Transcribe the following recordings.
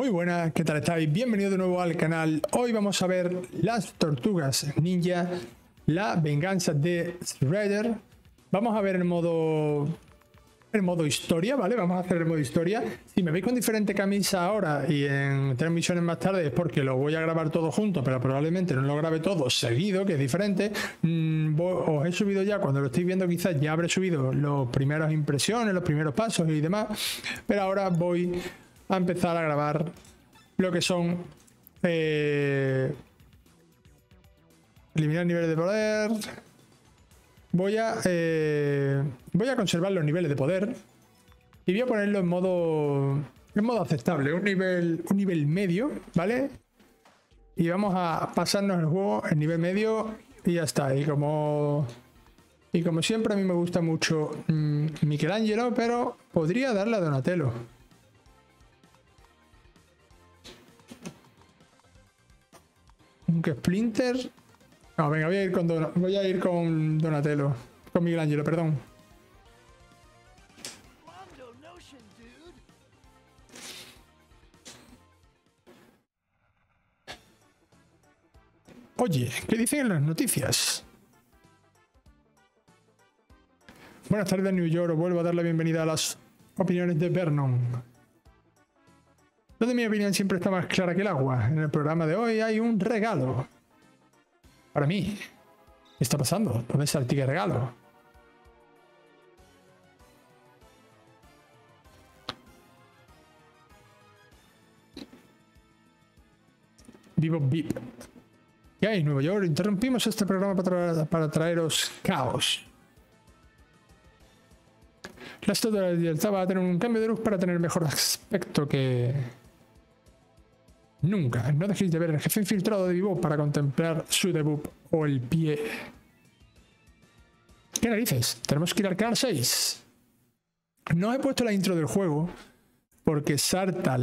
Muy buenas, ¿qué tal estáis? Bienvenidos de nuevo al canal. Hoy vamos a ver las tortugas ninja, la venganza de Shredder. Vamos a ver el modo historia, ¿vale? Vamos a hacer el modo historia. Si me veis con diferente camisa ahora y en 3 misiones más tarde es porque lo voy a grabar todo junto, pero probablemente no lo grabe todo seguido, que es diferente. Os he subido ya, cuando lo estéis viendo quizás ya habré subido las primeras impresiones, los primeros pasos y demás, pero ahora voy a empezar a grabar lo que son eliminar niveles de poder. Voy a conservar los niveles de poder y voy a ponerlo en modo aceptable, un nivel medio, ¿vale? Y vamos a pasarnos el juego en nivel medio y ya está. Y como siempre, a mí me gusta mucho Michelangelo, pero podría darle a Donatello. Aunque Splinter... No, venga, voy a ir con Donatello. Con Michelangelo, perdón. Oye, ¿qué dicen en las noticias? Buenas tardes, New York. Vuelvo a dar la bienvenida a las opiniones de Vernon, donde mi opinión siempre está más clara que el agua. En el programa de hoy hay un regalo para mí. ¿Qué está pasando? ¿Dónde está el ticket regalo? Vivo Vip. ¿Qué hay, Nueva York? Interrumpimos este programa para traeros caos. La Estatua de la Libertad va a tener un cambio de luz para tener mejor aspecto que nunca. No dejéis de ver el jefe infiltrado de Vivo para contemplar su debut o el pie. ¿Qué narices? Tenemos que ir al canal 6. No he puesto la intro del juego porque salta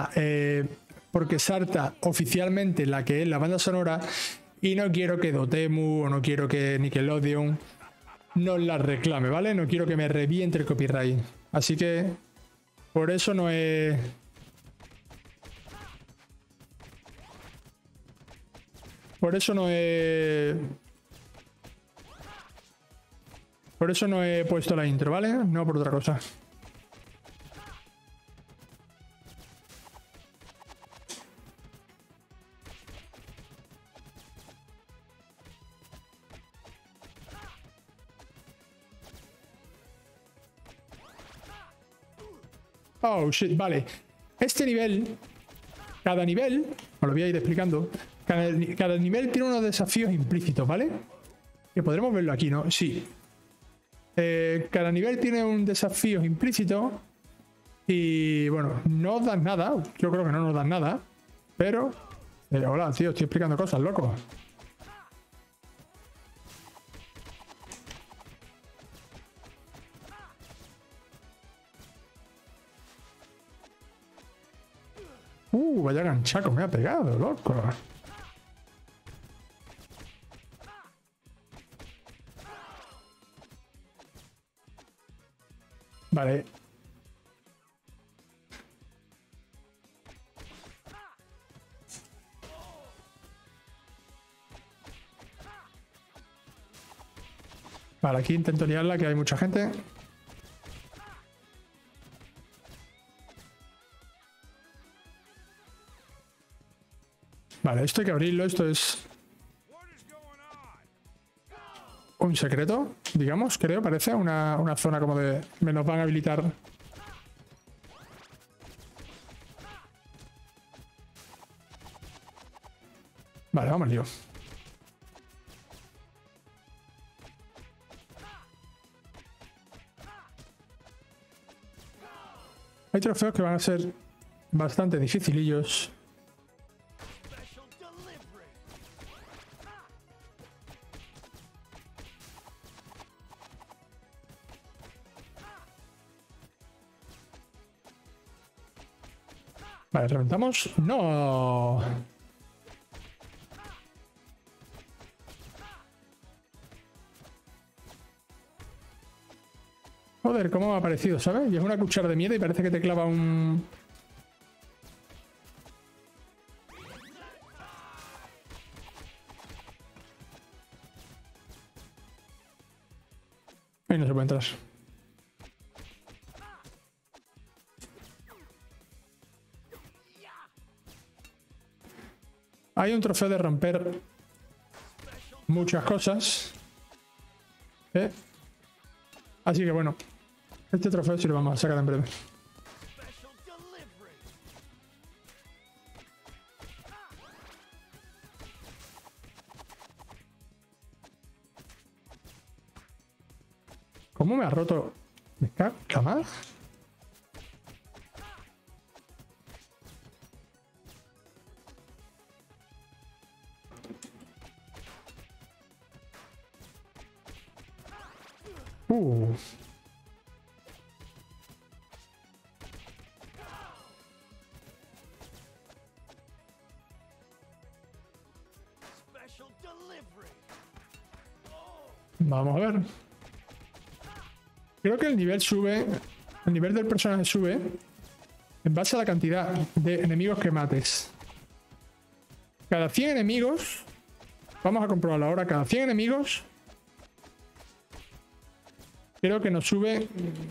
oficialmente la que es la banda sonora y no quiero que Dotemu o no quiero que Nickelodeon nos la reclame, ¿vale? No quiero que me reviente el copyright. Así que por eso no he... Por eso no he puesto la intro, ¿vale? No por otra cosa. Oh, shit, vale. Este nivel, cada nivel, os lo voy a ir explicando, cada nivel tiene unos desafíos implícitos, ¿vale? Que podremos verlo aquí, ¿no? Sí. Cada nivel tiene un desafío implícito y, bueno, no os dan nada. Yo creo que no nos dan nada, pero... hola, tío, estoy explicando cosas, loco. Vaya ganchaco me ha pegado, loco. Vale. Vale, aquí intento liarla, que hay mucha gente. Vale, esto hay que abrirlo, esto es un secreto, digamos, creo, parece una zona como de... Me nos van a habilitar. Vale, vamos al lío. Hay trofeos que van a ser bastante dificilillos. Vale, reventamos. ¡No! Joder, cómo me ha parecido, ¿sabes? Y es una cuchara de miedo y parece que te clava un... Ahí no se puede entrar. Hay un trofeo de romper muchas cosas. Así que bueno, este trofeo sí lo vamos a sacar en breve. ¿Cómo me ha roto? ¿Me caga más? Uh. Vamos a ver. Creo que el nivel sube, el nivel del personaje sube en base a la cantidad de enemigos que mates. Cada 100 enemigos, vamos a comprobarlo ahora, cada 100 enemigos, creo que nos sube...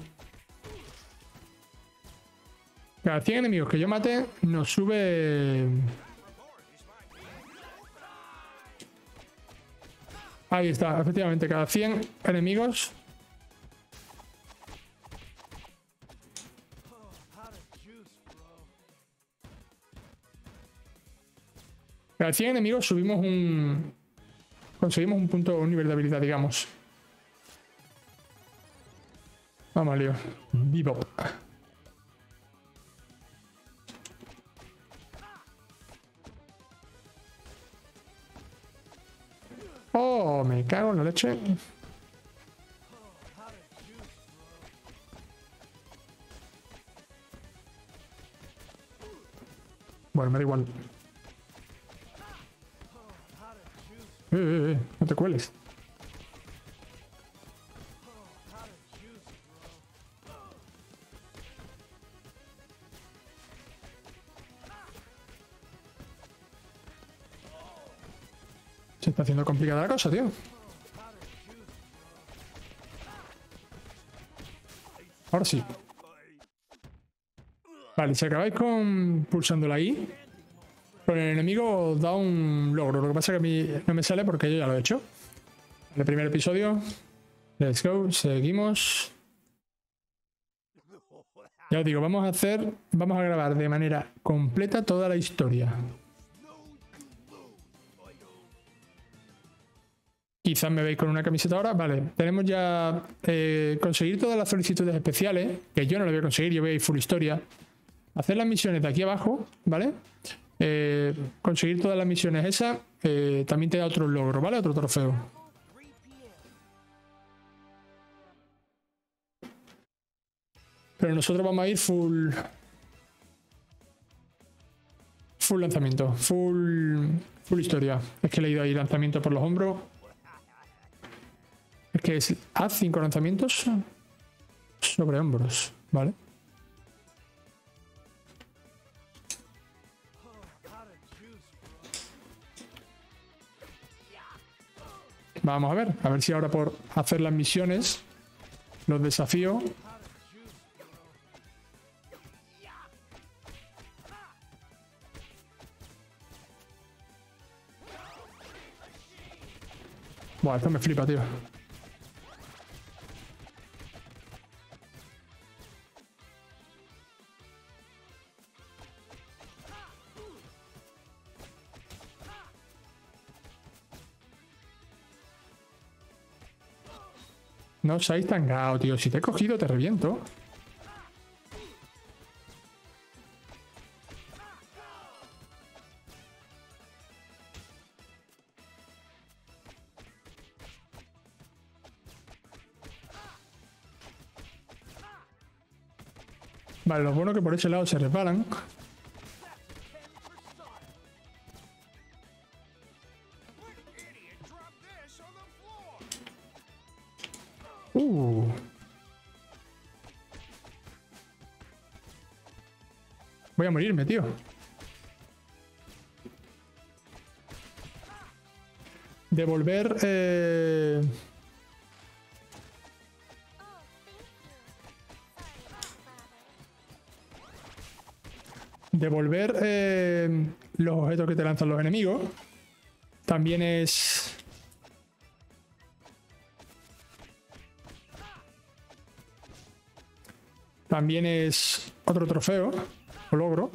Cada 100 enemigos que yo mate, nos sube... Ahí está, efectivamente, cada 100 enemigos... Cada 100 enemigos subimos un... Conseguimos un punto, un nivel de habilidad, digamos. Vamos, lío. Vivo. Oh, me cago en la leche. Bueno, me da igual. No te cueles. Se está haciendo complicada la cosa, tío. Ahora sí. Vale, si acabáis con pulsando la I, con el enemigo os da un logro. Lo que pasa es que a mí no me sale porque yo ya lo he hecho. En el primer episodio. Let's go. Seguimos. Ya os digo, vamos a grabar de manera completa toda la historia. Quizás me veis con una camiseta ahora. Vale, tenemos ya conseguir todas las solicitudes especiales, que yo no lo voy a conseguir, yo voy a ir full historia. Hacer las misiones de aquí abajo, ¿vale? Conseguir todas las misiones esas también te da otro logro, ¿vale? Otro trofeo. Pero nosotros vamos a ir full lanzamiento, full historia. Es que he leído ahí lanzamiento por los hombros. Es que haz 5 lanzamientos sobre hombros, ¿vale? Vamos a ver si ahora por hacer las misiones los desafío. Buah, esto me flipa, tío. No seáis tan gao, tío. Si te he cogido, te reviento. Vale, lo bueno es que por ese lado se resbalan. Voy a morirme, tío. Devolver... devolver los objetos que te lanzan los enemigos. También es... También es otro trofeo o logro.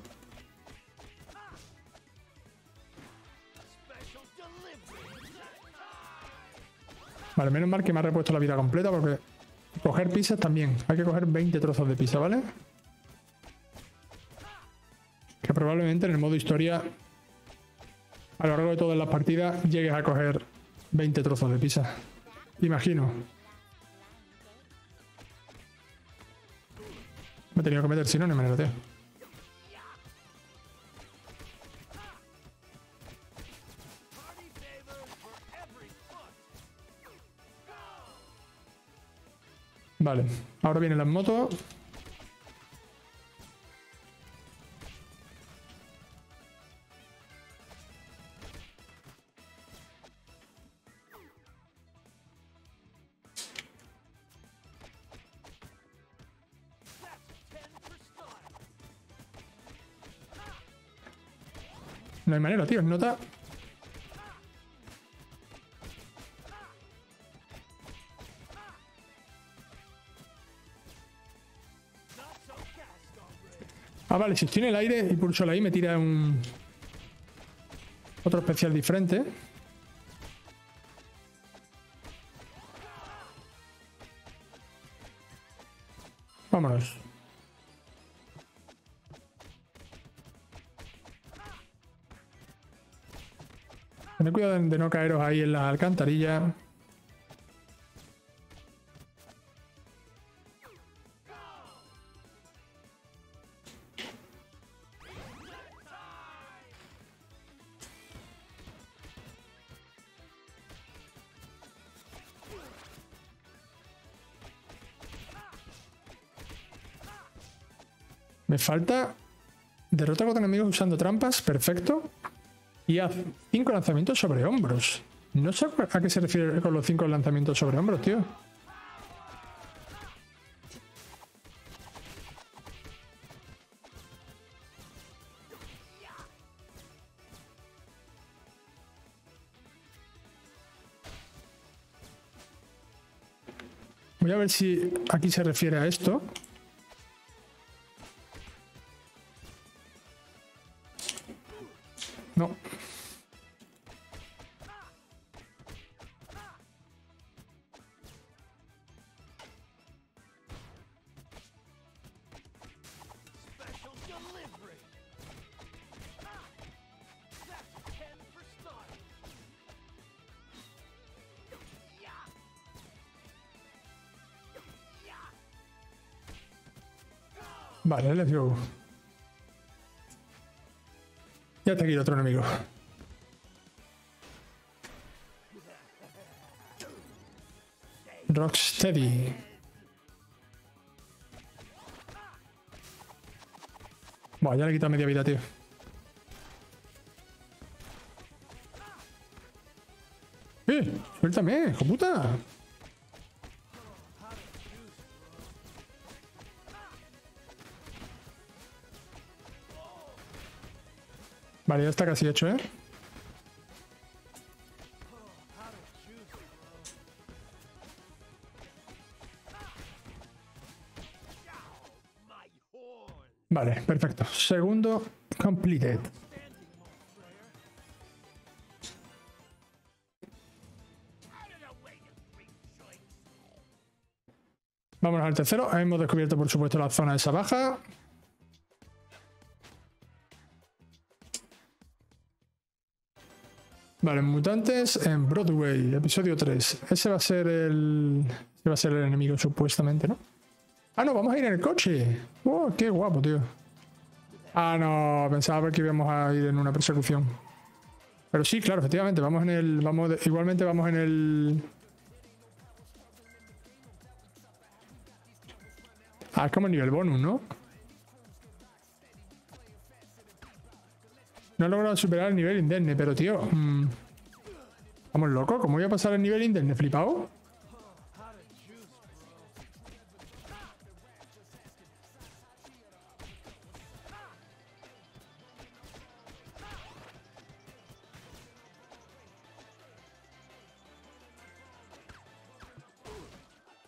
Vale, menos mal que me ha repuesto la vida completa porque coger pizzas también. Hay que coger 20 trozos de pizza, ¿vale? Que probablemente en el modo historia a lo largo de todas las partidas llegues a coger 20 trozos de pizza. Imagino. Me he tenido que meter, si no, no hay manera, tío. Vale, ahora vienen las motos. No hay manera, tío, nota. Ah, vale, si estoy en el aire y pulso la I me tira un... otro especial diferente. Vámonos. Tened cuidado de no caeros ahí en la alcantarilla. Me falta derrota contra enemigos usando trampas, perfecto. Y haz 5 lanzamientos sobre hombros. No sé a qué se refiere con los 5 lanzamientos sobre hombros, tío. Voy a ver si aquí se refiere a esto. No. Vale, let's go. Ya está aquí el otro enemigo. Rocksteady. Buah, ya le he quitado media vida, tío. Suéltame, hijo puta. Vale, ya está casi hecho, ¿eh? Vale, perfecto. Segundo completed. Vámonos al tercero. Hemos descubierto, por supuesto, la zona esa baja. Vale, mutantes en Broadway, episodio 3. Ese va a ser el... Ese va a ser el enemigo, supuestamente, ¿no? Ah, no, vamos a ir en el coche. Oh, qué guapo, tío. Ah, no, pensaba que íbamos a ir en una persecución. Pero sí, claro, efectivamente, vamos en el... igualmente vamos en el... Ah, es como nivel bonus, ¿no? No he logrado superar el nivel indemne, pero tío... ¿Vamos locos? ¿Cómo voy a pasar el nivel indemne? ¿Flipado?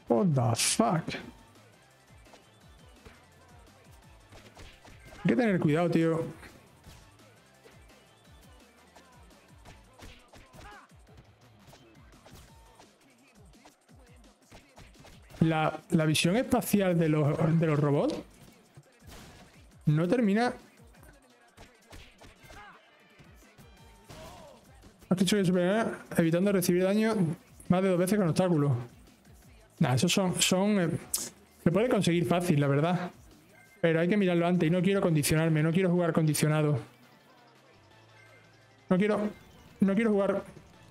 What the fuck. Hay que tener cuidado, tío. La visión espacial de los robots no termina. Has dicho que superará evitando recibir daño más de 2 veces con obstáculos. Nah, esos se puede conseguir fácil, la verdad. Pero hay que mirarlo antes y no quiero condicionarme, no quiero jugar condicionado. No quiero jugar.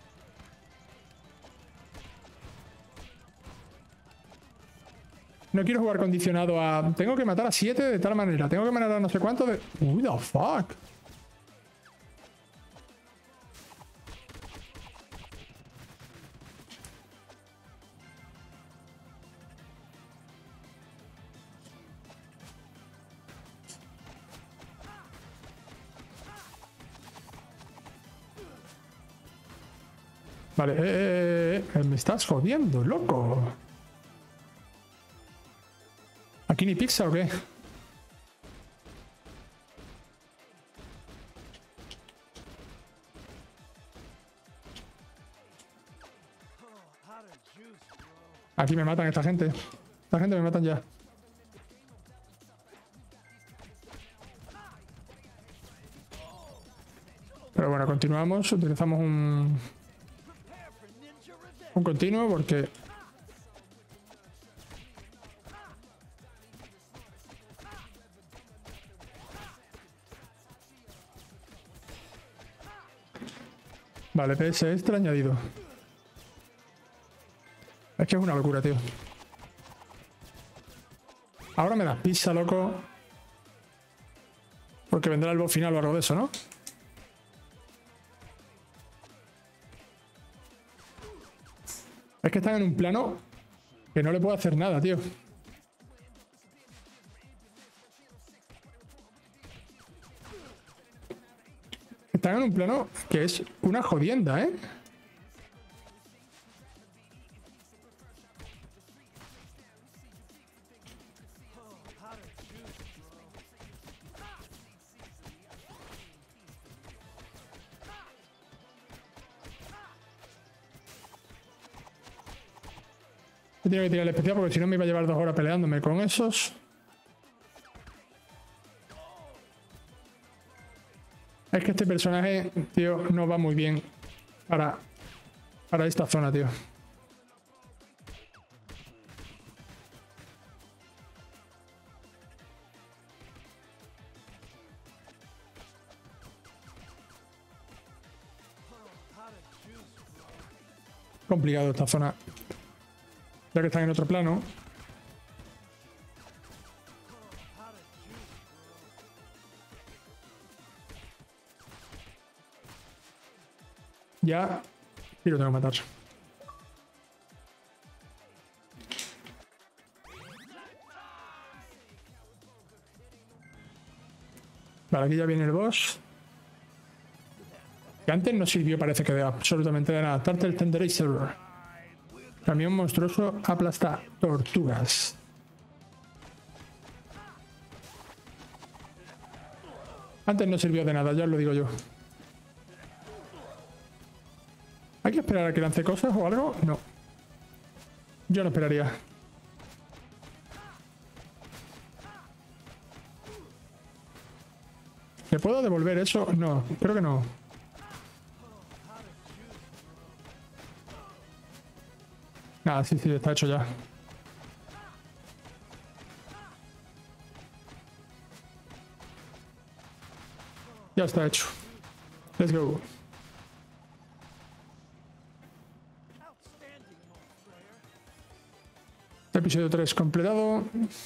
No quiero jugar condicionado a... Tengo que matar a 7 de tal manera. Tengo que matar a no sé cuánto de... What the fuck. Vale, me estás jodiendo, loco. ¿Aquí ni pizza o qué? Aquí me matan esta gente. Esta gente me matan ya. Pero bueno, continuamos. Utilizamos un continuo porque... Vale, PS extra añadido. Es que es una locura, tío. Ahora me das pizza, loco. Porque vendrá el boss final o algo de eso, ¿no? Es que están en un plano que no le puedo hacer nada, tío. Están en un plano que es una jodienda, ¿eh? Tengo que tirar el especial porque si no me iba a llevar 2 horas peleándome con esos. Es que este personaje, tío, no va muy bien para esta zona, tío. Complicado esta zona. Ya que están en otro plano. Ya. Y lo tengo que matar. Vale, aquí ya viene el boss. Que antes no sirvió, parece que de absolutamente de nada. Turtle Tenderizer. Camión monstruoso aplasta tortugas. Antes no sirvió de nada, ya os lo digo yo. ¿Hay que esperar a que lance cosas o algo? No. Yo no esperaría. ¿Le puedo devolver eso? No, creo que no. Nada, sí, está hecho ya. Ya está hecho. Let's go. Episodio 3 completado.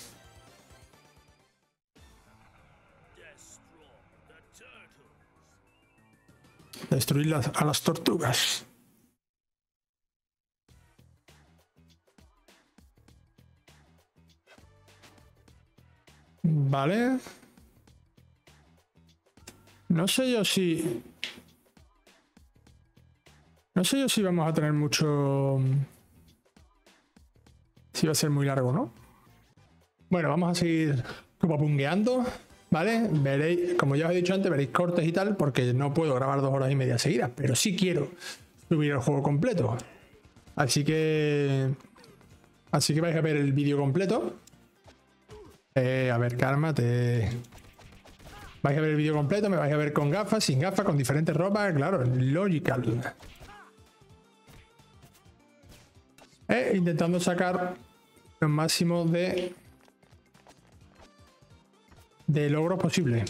Destruir a las tortugas. Vale. No sé yo si... No sé yo si vamos a tener mucho... Sí va a ser muy largo, ¿no? Bueno, vamos a seguir como pungueando, ¿vale? Veréis, como ya os he dicho antes, veréis cortes y tal, porque no puedo grabar 2 horas y media seguidas, pero sí quiero subir el juego completo. Así que vais a ver el vídeo completo. A ver, cálmate. Vais a ver el vídeo completo, me vais a ver con gafas, sin gafas, con diferentes ropas, claro, logical. Intentando sacar lo máximo de logros posible.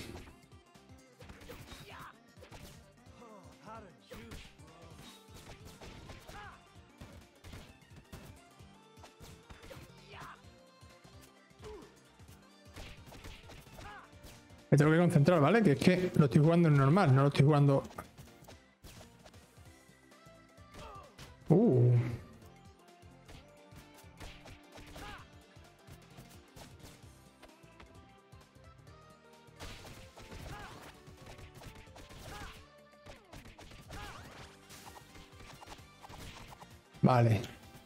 Me tengo que concentrar, ¿vale? Que es que lo estoy jugando en normal, no lo estoy jugando... Vale.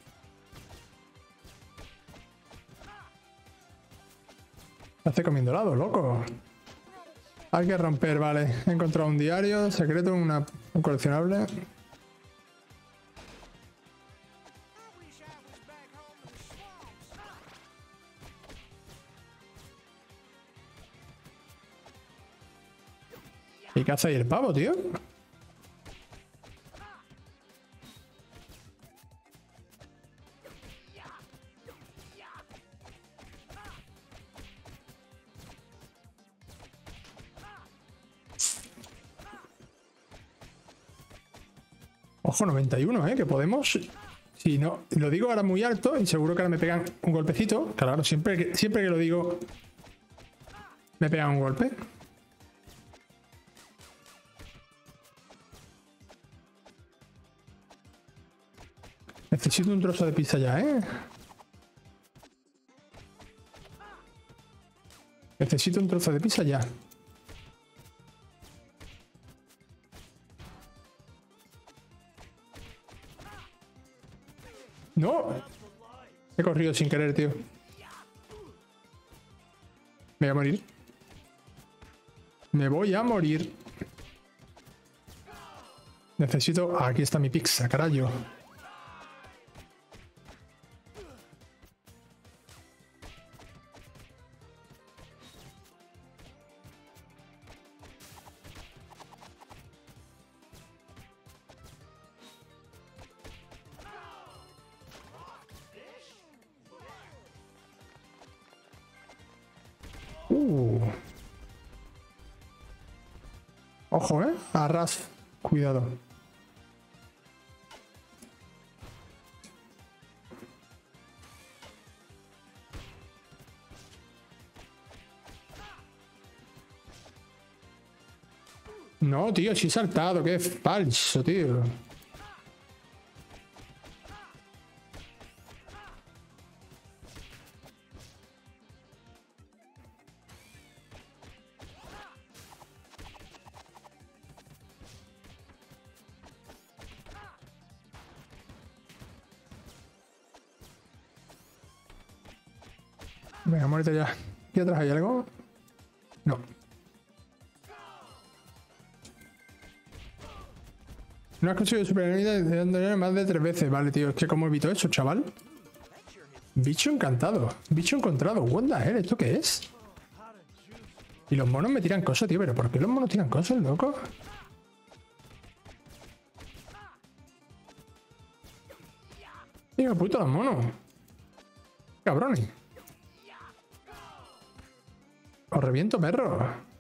¿Qué hace comiendo helado, loco? Hay que romper, vale. He encontrado un diario secreto, un coleccionable. ¿Y qué hace ahí el pavo, tío? Ojo, 91, que podemos... Si no, lo digo ahora muy alto y seguro que ahora me pegan un golpecito. Claro, siempre que lo digo me pegan un golpe. Necesito un trozo de pizza ya, ¿eh? Necesito un trozo de pizza ya. ¡No! He corrido sin querer, tío. Me voy a morir. Me voy a morir. Necesito... Aquí está mi pizza, carajo. Ojo, arras. Cuidado. No, tío, sí he saltado. Qué falso, tío. Venga, muérete ya. ¿Aquí atrás hay algo? No. No has conseguido superar de más de 3 veces. Vale, tío. Es que ¿cómo evito eso, chaval? Bicho encantado. Bicho encontrado. What the hell? ¿Esto qué es? Y los monos me tiran cosas, tío. ¿Pero por qué los monos tiran cosas, loco? Tío, puto los monos. Cabrones. Os reviento, perro.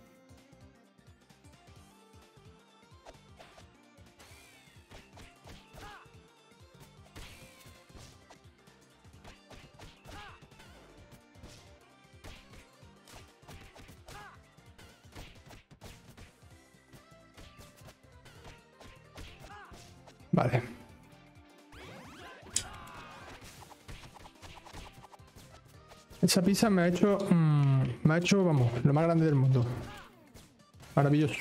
Vale. Esa pizza me ha hecho, vamos, lo más grande del mundo. Maravilloso.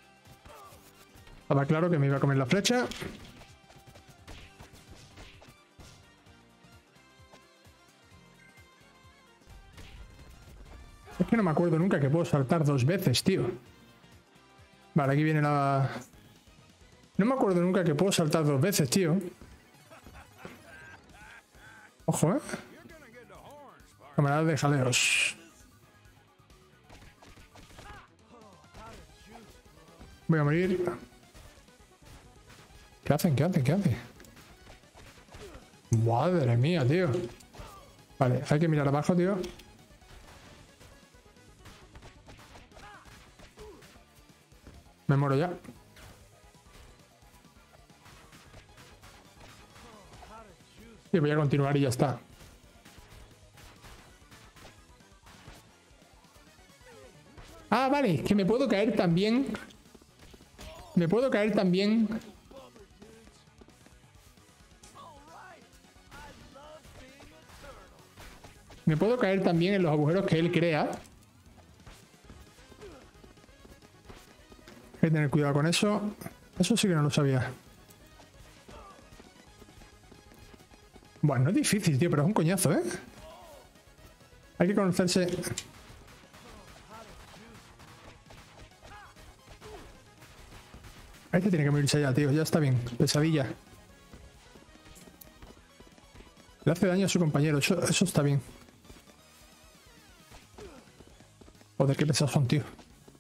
Estaba claro que me iba a comer la flecha. Es que no me acuerdo nunca que puedo saltar 2 veces, tío. Vale, aquí viene la... No me acuerdo nunca que puedo saltar 2 veces, tío. Ojo, ¿eh? Camarada de jaleos. Voy a morir. ¿Qué hacen? ¿Qué hacen? ¿Qué hacen? Madre mía, tío. Vale, hay que mirar abajo, tío. Me muero ya. Y voy a continuar y ya está. Ah, vale, que me puedo caer también. Me puedo caer también. Me puedo caer también en los agujeros que él crea. Hay que tener cuidado con eso. Eso sí que no lo sabía. Bueno, no es difícil, tío, pero es un coñazo, ¿eh? Hay que conocerse. Este tiene que morirse ya, tío. Ya está bien. Pesadilla. Le hace daño a su compañero. Eso está bien. Joder, qué pesados son, tío.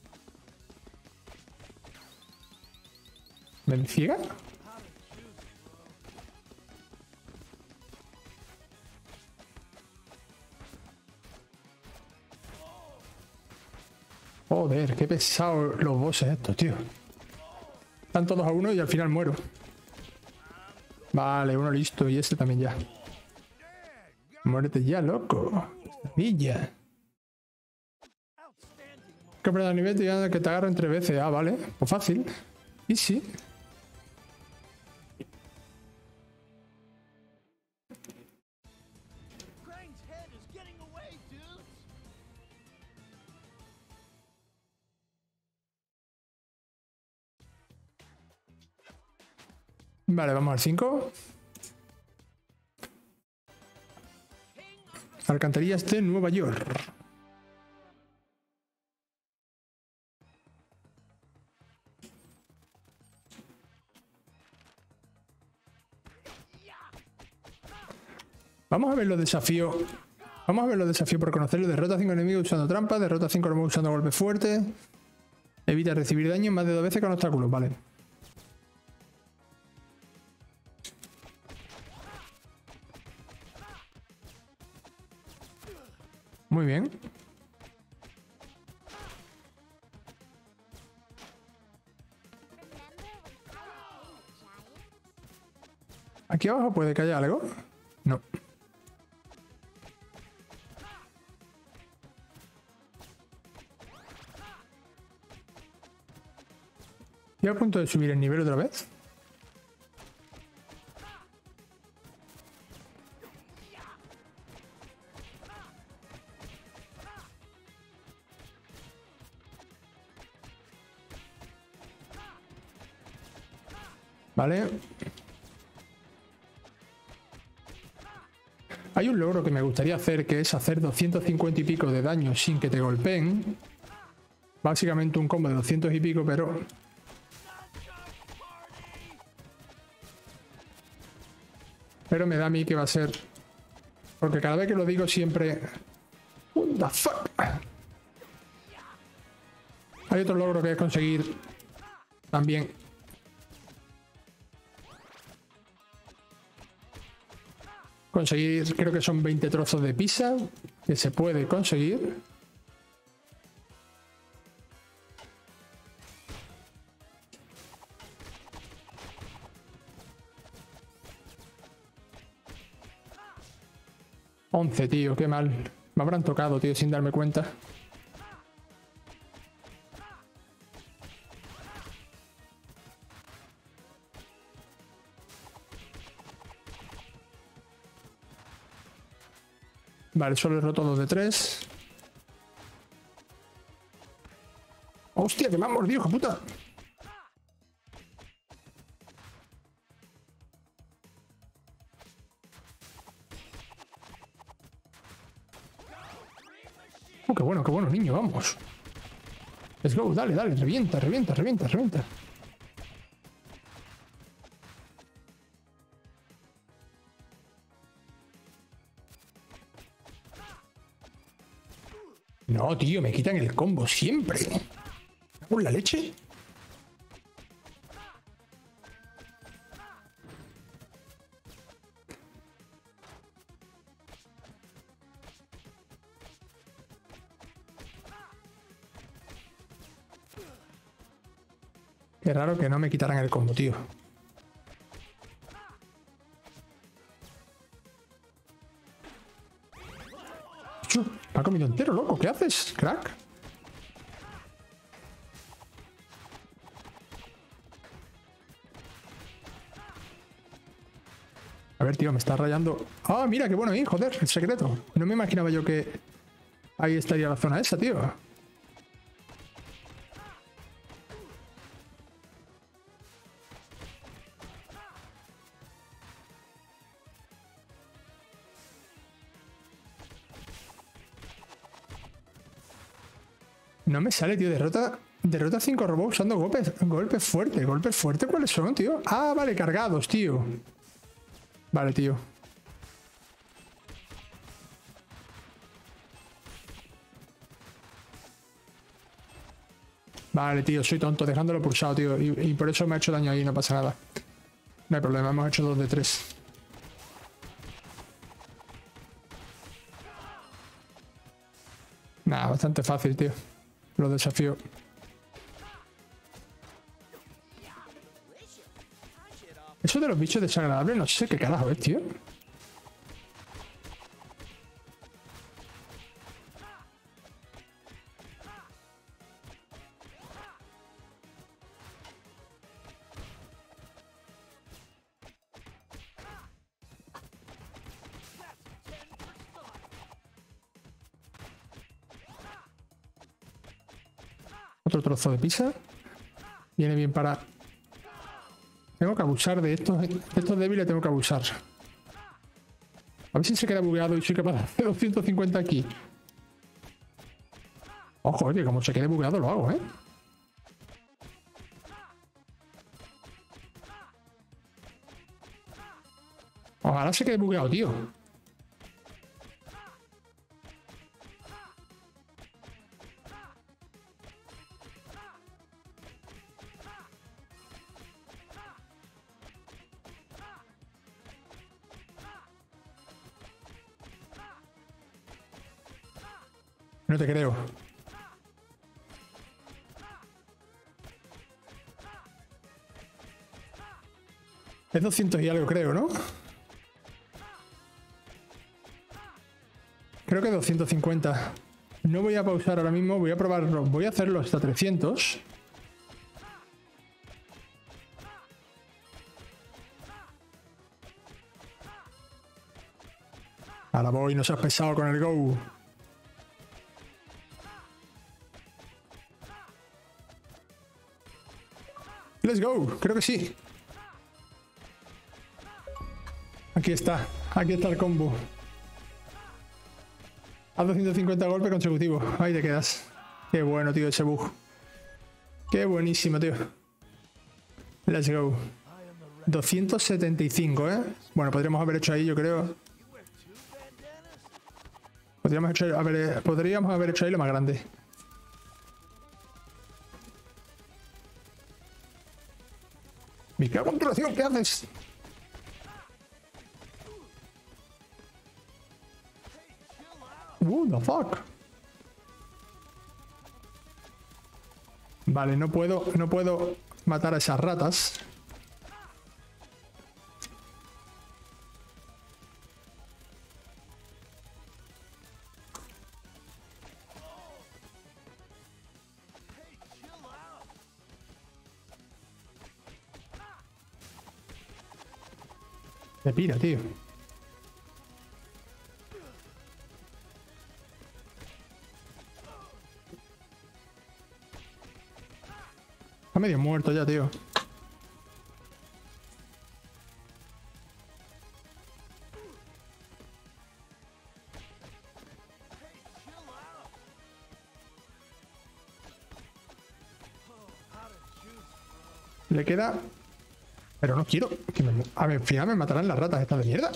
¿Me ciega? Joder, qué pesados los bosses estos, tío. Están todos a uno y al final muero. Vale, uno listo. Y este también ya. Muérete ya, loco. Pesadilla. Comprar el nivel que te agarro entre veces. Ah, vale. Pues fácil. Y sí. Vale, vamos al 5. Alcantarillas de Nueva York. Vamos a ver los desafíos. Vamos a ver los desafíos por conocerlo. Derrota a 5 enemigos usando trampas. Derrota a 5 enemigos usando golpes fuertes. Evita recibir daño más de 2 veces con obstáculos. Vale. Muy bien. ¿Aquí abajo puede que haya algo? No. Estoy a punto de subir el nivel otra vez. Vale. Hay un logro que me gustaría hacer, que es hacer 250 y pico de daño sin que te golpeen. Básicamente un combo de 200 y pico, pero... Pero me da a mí que va a ser... Porque cada vez que lo digo siempre... What the fuck? Hay otro logro que es conseguir... También... Conseguir, creo que son 20 trozos de pizza, que se puede conseguir. $11, tío, qué mal. Me habrán tocado, tío, sin darme cuenta. Vale, solo he roto 2 de 3. ¡Hostia, que me han mordido, hijo puta! Oh, qué bueno, niño, vamos. Let's go, dale, dale, revienta, revienta, revienta, revienta. No, tío, me quitan el combo siempre. ¿Con la leche? Qué raro que no me quitaran el combo, tío. Chu, me ha comido entero, loco. ¿Qué haces, crack? A ver, tío, me está rayando. Ah, mira, qué bueno ahí, joder, el secreto. No me imaginaba yo que ahí estaría la zona esa, tío. No me sale, tío. Derrota 5 robots usando golpes fuertes. ¿Golpes fuertes cuáles son, tío? Ah, vale, cargados, tío. Vale, tío. Vale, tío, soy tonto, dejándolo pulsado, tío. Y por eso me ha hecho daño ahí, no pasa nada. No hay problema, hemos hecho 2 de 3. Nah, bastante fácil, tío. Los desafíos. Eso de los bichos desagradables, no sé qué carajo es, tío. Otro trozo de pizza. Viene bien para... Tengo que abusar de estos débiles, tengo que abusar. A ver si se queda bugueado y soy capaz de hacer 250 aquí. Ojo, oye, como se quede bugueado lo hago, ¿eh? Ojalá se quede bugueado, tío. No te creo. Es 200 y algo, creo, ¿no? Creo que 250. No voy a pausar ahora mismo, voy a probarlo. Voy a hacerlo hasta 300. Ahora voy, no seas pesado con el go. Let's go, creo que sí. Aquí está el combo. Haz 250 golpes consecutivos. Ahí te quedas. Qué bueno, tío, ese bug. Qué buenísimo, tío. Let's go. 275, ¿eh? Bueno, podríamos haber hecho ahí, yo creo. Podríamos haber hecho ahí lo más grande. Me cago en tu ración, ¿qué haces? The fuck. Vale, no puedo matar a esas ratas. Me pira, tío. Está medio muerto ya, tío. Le queda... Pero no quiero. Que a ver, al final me matarán las ratas estas de mierda.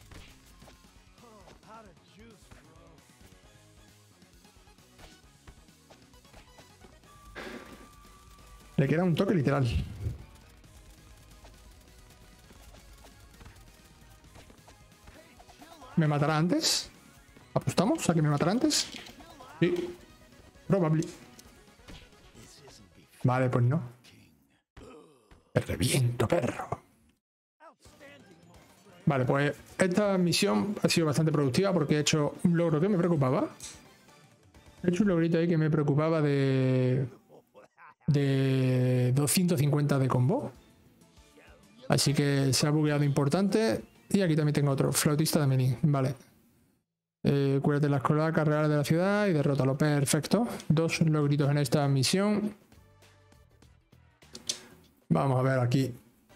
Le queda un toque literal. ¿Me matará antes? ¿Apostamos a que me matará antes? Sí. Probable. Vale, pues no. Te reviento, perro. Vale, pues esta misión ha sido bastante productiva porque he hecho un logro que me preocupaba. He hecho un logrito ahí que me preocupaba de 250 de combo. Así que se ha bugueado importante. Y aquí también tengo otro, flautista de Menin. Vale. Cúrate las cloacas reales de la ciudad y derrótalo. Perfecto. 2 logritos en esta misión. Vamos a ver aquí.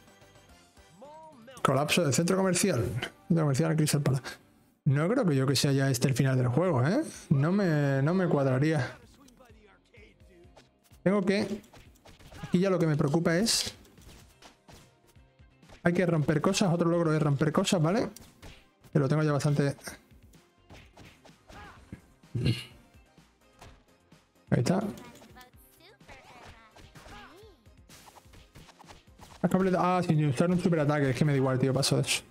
Colapso del centro comercial. Centro comercial Crystal Palace. No creo que yo que sea ya este el final del juego, ¿eh? No me cuadraría. Tengo que... Aquí ya lo que me preocupa es... Hay que romper cosas. Otro logro es romper cosas, ¿vale? Que lo tengo ya bastante... Ahí está. Ah, sin usar un super ataque. Es que me da igual, tío. Paso de eso.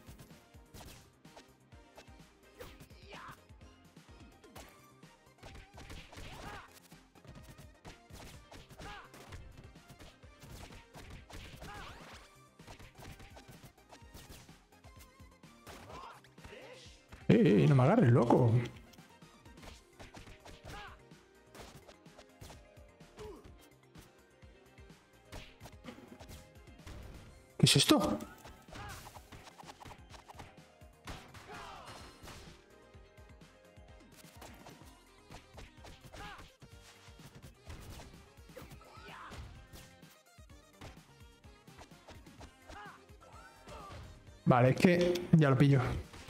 No me agarres, loco. ¿Qué es esto? Vale, es que ya lo pillo.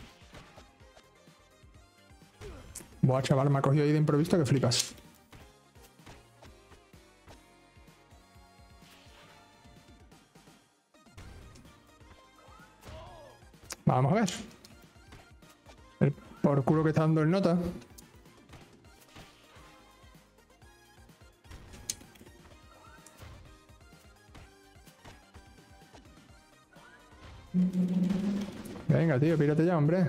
Buah, chaval, me ha cogido ahí de improviso que flipas. Vamos a ver. El por culo que está dando el nota. Venga, tío, pírate ya, hombre.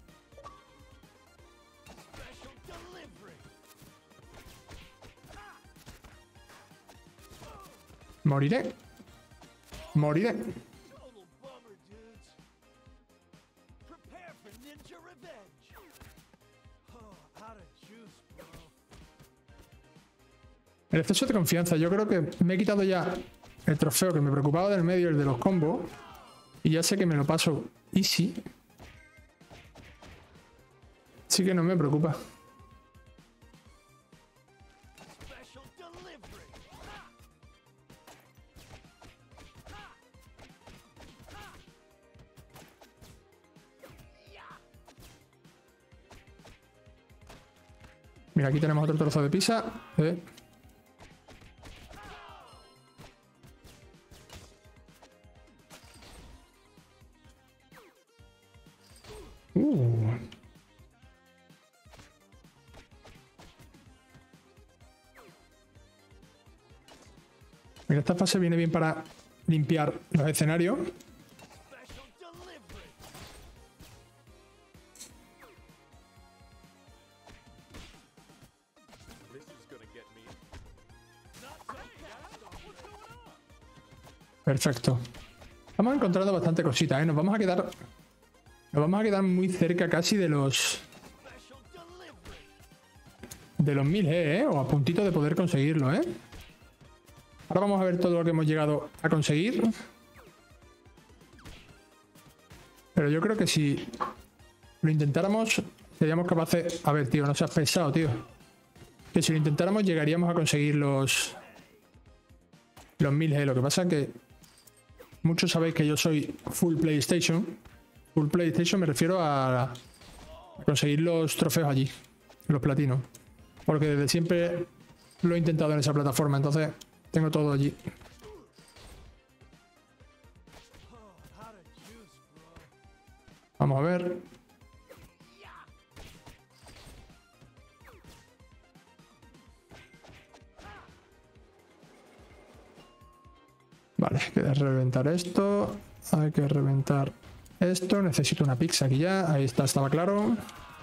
Moriré. Moriré. El exceso de confianza. Yo creo que me he quitado ya el trofeo que me preocupaba del medio, el de los combos. Y ya sé que me lo paso easy. Así que no me preocupa. Mira, aquí tenemos otro trozo de pizza. Mira, esta fase viene bien para limpiar los escenarios. Perfecto. Estamos encontrando bastante cositas, ¿eh? Nos vamos a quedar muy cerca casi de los 1000 ¿eh? O a puntito de poder conseguirlo, ¿eh? Ahora vamos a ver todo lo que hemos llegado a conseguir. Pero yo creo que si lo intentáramos, seríamos capaces... A ver, tío, no seas pesado, tío. Que si lo intentáramos, llegaríamos a conseguir los 1000 Lo que pasa es que muchos sabéis que yo soy full PlayStation. Full PlayStation me refiero a conseguir los trofeos allí, los platinos. Porque desde siempre lo he intentado en esa plataforma, entonces tengo todo allí. Vamos a ver. Vale, hay que reventar esto. Hay que reventar esto. Necesito una pizza aquí ya. Ahí está, estaba claro.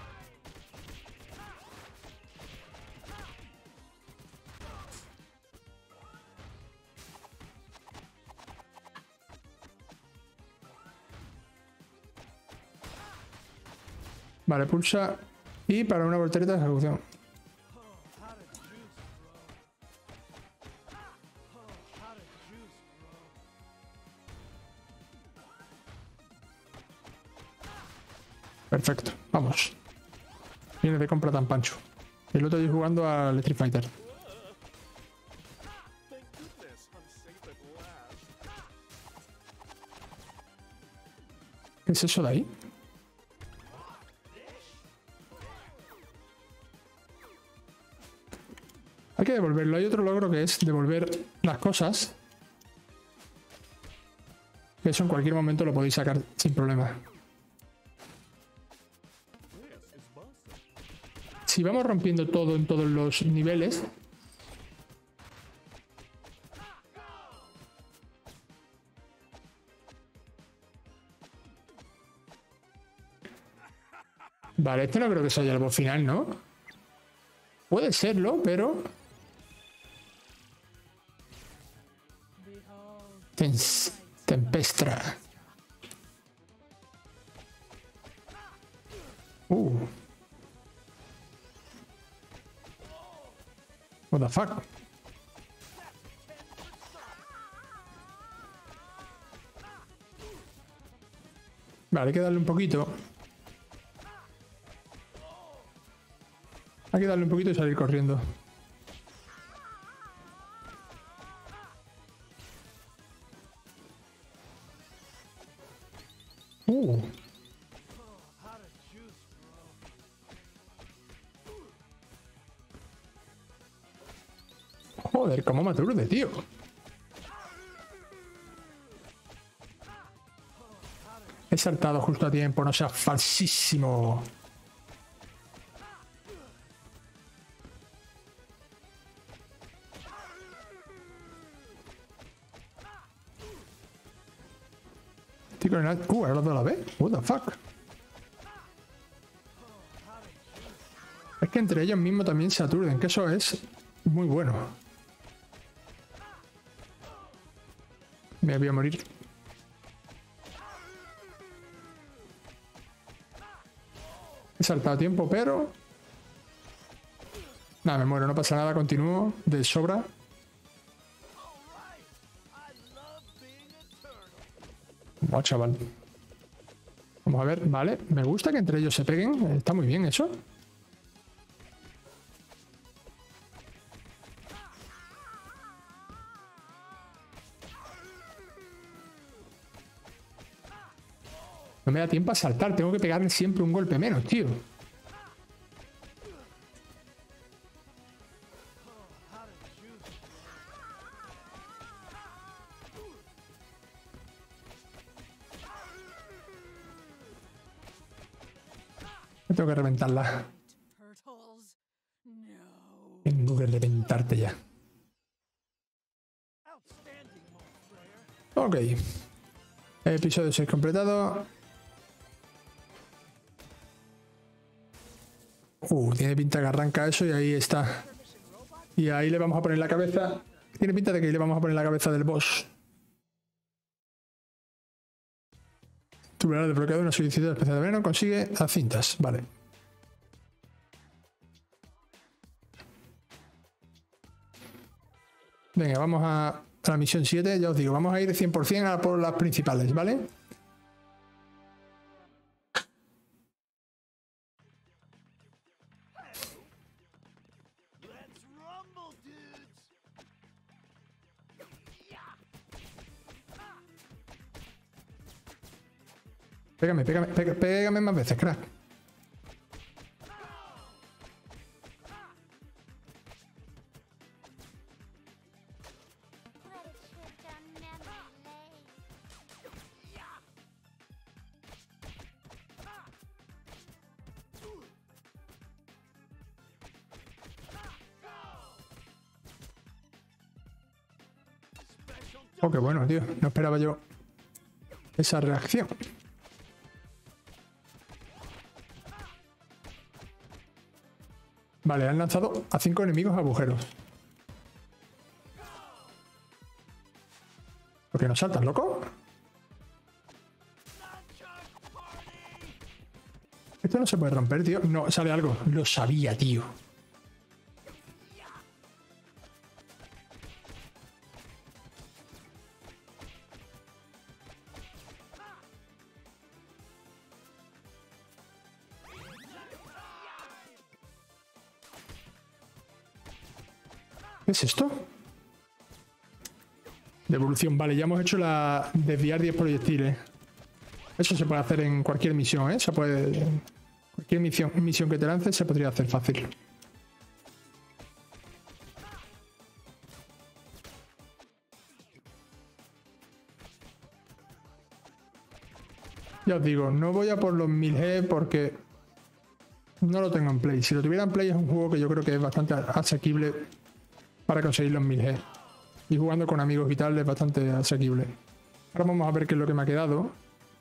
Vale, pulsa. Y para una voltereta de ejecución. Perfecto, vamos. Viene de compra tan pancho. El otro día jugando al Street Fighter. ¿Qué es eso de ahí? Hay que devolverlo. Hay otro logro que es devolver las cosas. Que eso en cualquier momento lo podéis sacar sin problema. Si vamos rompiendo todo en todos los niveles... Vale, este no creo que sea el boss final, ¿no? Puede serlo, pero... Tempestra. What the fuck? Vale, hay que darle un poquito. Hay que darle un poquito y salir corriendo. Joder, cómo me aturde, tío. He saltado justo a tiempo, no seas falsísimo. Estoy con el... ahora lo de la vez. What the fuck. Es que entre ellos mismos también se aturden, que eso es muy bueno. Me voy a morir. He saltado a tiempo, pero... Nada, me muero, no pasa nada, continúo de sobra. Buah, chaval. Vamos a ver, vale. Me gusta que entre ellos se peguen. Está muy bien eso. No me da tiempo a saltar. Tengo que pegarle siempre un golpe menos, tío. Tengo que reventarla. Tengo que reventarte ya. Ok. Episodio 6 completado. Tiene pinta que arranca eso y ahí está. Y ahí le vamos a poner la cabeza. Tiene pinta de que ahí le vamos a poner la cabeza del boss. Tubelar desbloqueado, una solicitud especial de veneno. Consigue las cintas. Vale. Venga, vamos a la misión 7. Ya os digo, vamos a ir 100% a por las principales, ¿vale? Pégame más veces, crack. Oh, qué bueno, tío. No esperaba yo esa reacción. Vale, han lanzado a 5 enemigos a agujeros. ¿Por qué no saltas, loco? Esto no se puede romper, tío. No, sale algo. Lo sabía, tío. ¿Qué es esto? Devolución. Vale, ya hemos hecho la desviar 10 proyectiles. Eso se puede hacer en cualquier misión, ¿eh? Se puede... Cualquier misión que te lance se podría hacer fácil. Ya os digo, no voy a por los 1000G porque no lo tengo en Play. Si lo tuviera en Play es un juego que yo creo que es bastante asequible para conseguir los 1000G. Y jugando con amigos y tal es bastante asequible. Ahora vamos a ver qué es lo que me ha quedado.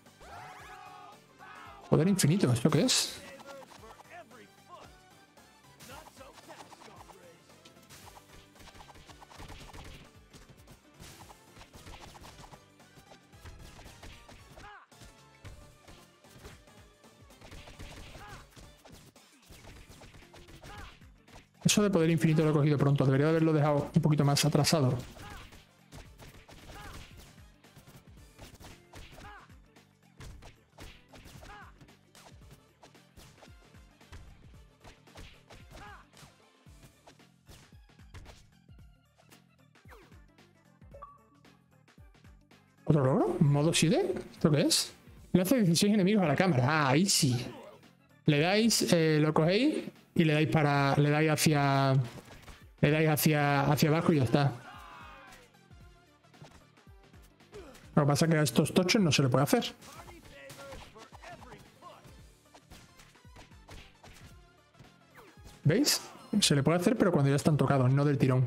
Poder infinito, ¿esto qué es? Eso de poder infinito lo he cogido pronto. Debería de haberlo dejado un poquito más atrasado. ¿Otro logro? ¿Modo 7? ¿Esto qué es? Lanza 16 enemigos a la cámara. Ah, ahí sí. Le dais, lo cogéis y le dais para. Le dais hacia. Le dais hacia abajo y ya está. Lo que pasa es que a estos tochos no se le puede hacer. ¿Veis? Se le puede hacer, pero cuando ya están tocados, no del tirón.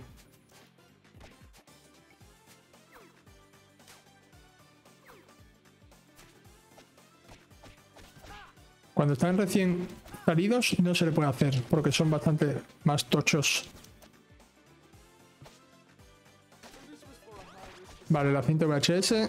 Cuando están recién salidos no se le puede hacer, porque son bastante más tochos. Vale, la cinta VHS.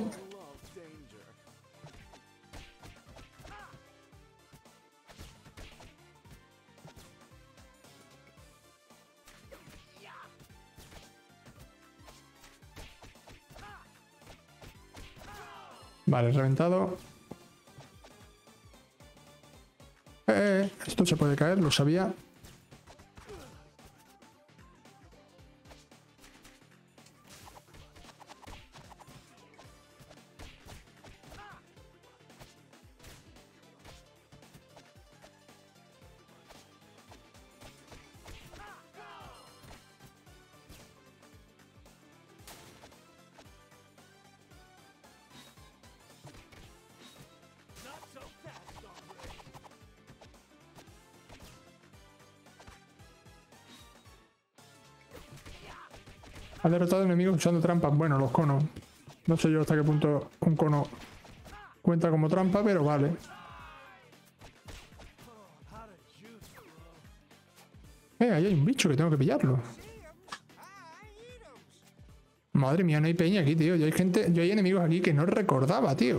Vale, reventado. Esto se puede caer, lo sabía. Ha derrotado enemigos usando trampas. Bueno, los conos. No sé yo hasta qué punto un cono cuenta como trampa, pero vale. Ahí hay un bicho que tengo que pillarlo. Madre mía, no hay peña aquí, tío. Yo hay enemigos aquí que no recordaba, tío.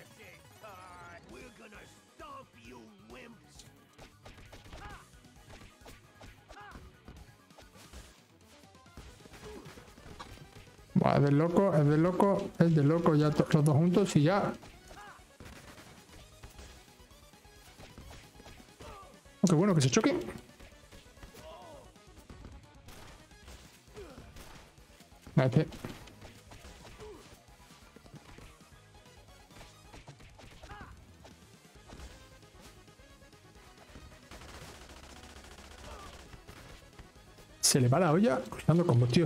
Buah, es de loco, es de loco, es de loco. Ya los dos juntos y ya. Oh, qué bueno que se choquen. Vale. Se le va la olla cruzando combos, tío.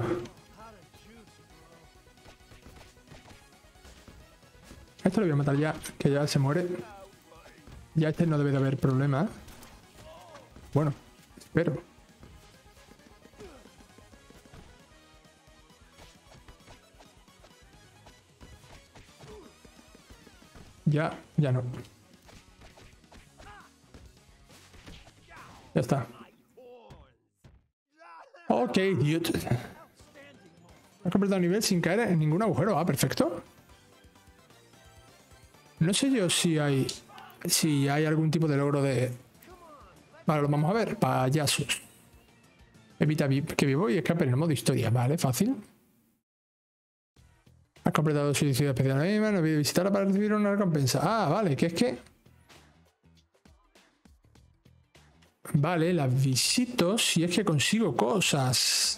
Esto lo voy a matar ya, que ya se muere. Ya este no debe de haber problema. Bueno, espero. Ya no. Ya está. Ok, dude. Has completado un nivel sin caer en ningún agujero. Ah, perfecto. No sé yo si hay algún tipo de logro de... Vale, lo vamos a ver. Payasos. Evita que vivo y escape en el modo historia. Vale, fácil. Has completado su edición especial. No olvides visitarla para recibir una recompensa. Ah, vale, que es que... Vale, las visito si es que consigo cosas.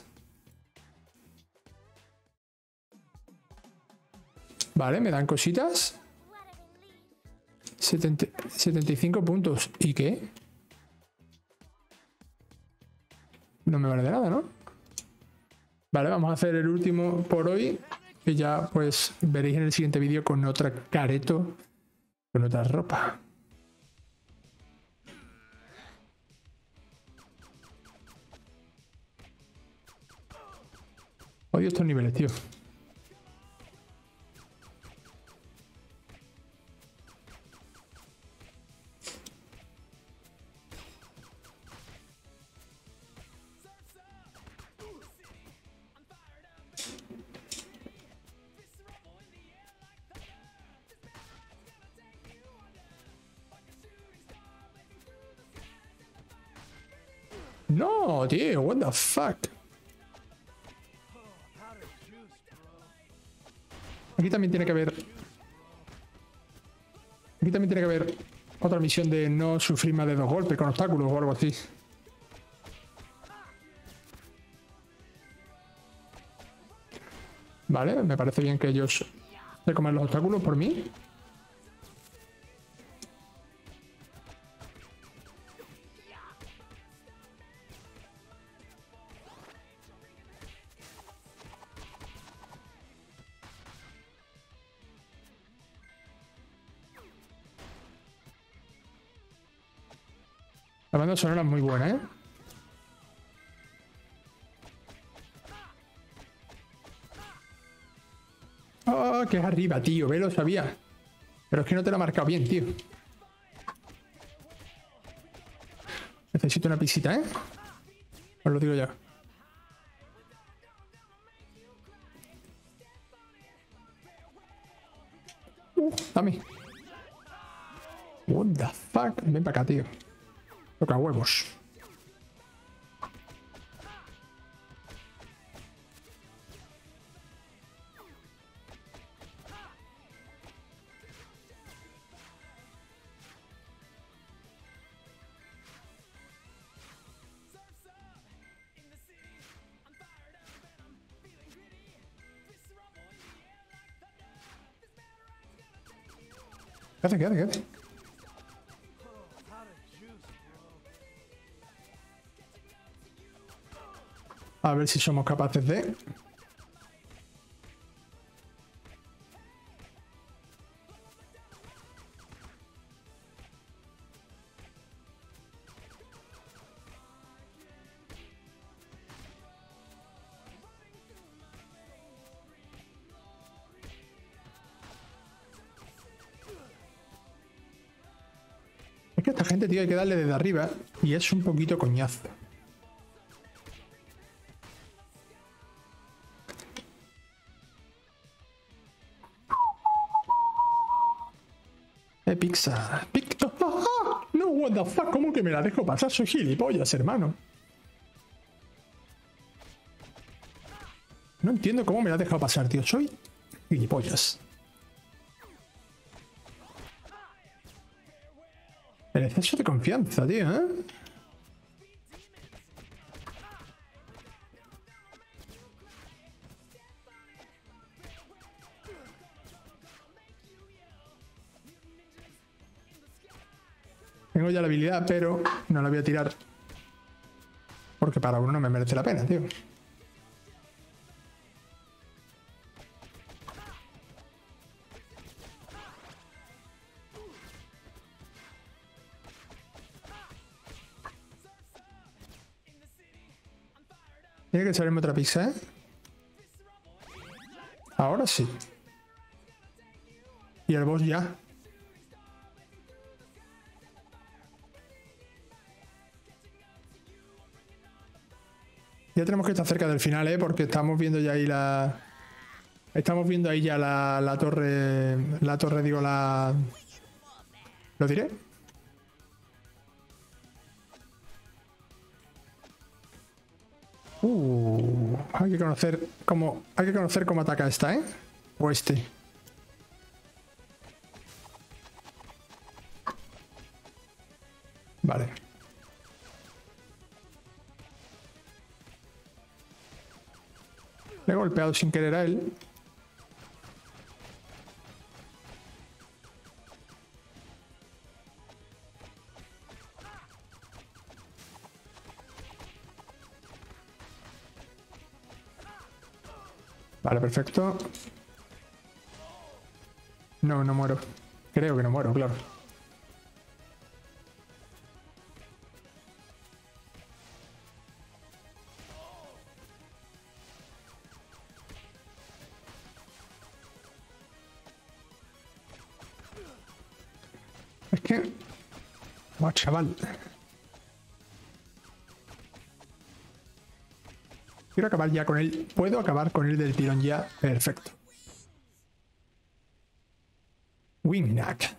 Vale, me dan cositas. 75 puntos. ¿Y qué? No me vale de nada, ¿no? Vale, vamos a hacer el último por hoy. Y ya pues veréis en el siguiente vídeo con otra careto, con otra ropa. Odio estos niveles, tío. No, tío, what the fuck. Aquí también tiene que haber... Aquí también tiene que haber otra misión de no sufrir más de 2 golpes con obstáculos o algo así. Vale, me parece bien que ellos se coman los obstáculos por mí. La banda sonora es muy buena, ¿eh? Oh, que es arriba, tío. Ve, lo sabía. Pero es que no te lo ha marcado bien, tío. Necesito una pisita, ¿eh? Os lo digo ya. Dame. What the fuck? Ven para acá, tío. Toca huevos. ¿Qué hace? ¿Qué hace? ¿Qué hace? A ver si somos capaces de... Es que esta gente, tío, hay que darle desde arriba y es un poquito coñazo. Pizza. Picto. ¡Ah! No, what the fuck, ¿cómo que me la dejo pasar? Soy gilipollas, hermano. No entiendo cómo me la ha dejado pasar, tío. Soy gilipollas. El exceso de confianza, tío, ¿eh? Tengo ya la habilidad, pero no la voy a tirar. Porque para uno no me merece la pena, tío. Tiene que salirme otra pizza, ¿eh? Ahora sí. Y el boss ya. Ya tenemos que estar cerca del final, porque estamos viendo ya ahí la... Estamos viendo ahí ya la torre... La torre, digo, la... ¿Lo diré? Hay que conocer cómo... Hay que conocer cómo ataca esta, ¿eh? O este. Vale. Le he golpeado sin querer a él. Vale, perfecto. No, no muero. Creo que no muero, claro. Es que... ¡Oh, chaval! Quiero acabar ya con él. ¿Puedo acabar con él del tirón ya? Perfecto. Wingnack.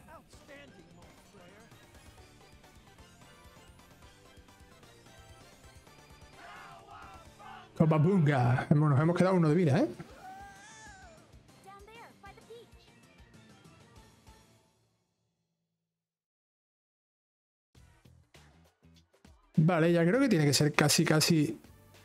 Babunga. Nos hemos quedado uno de vida, ¿eh? Vale, ya creo que tiene que ser casi...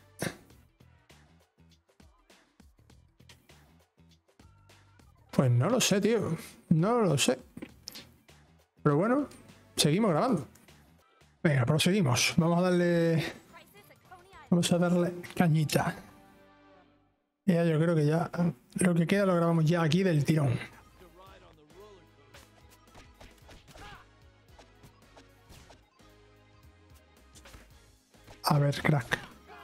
Pues no lo sé, tío. No lo sé. Pero bueno, seguimos grabando. Venga, proseguimos. Vamos a darle... Vamos a darle cañita. Ya, yo creo que ya... Lo que queda lo grabamos ya aquí del tirón. A ver, crack.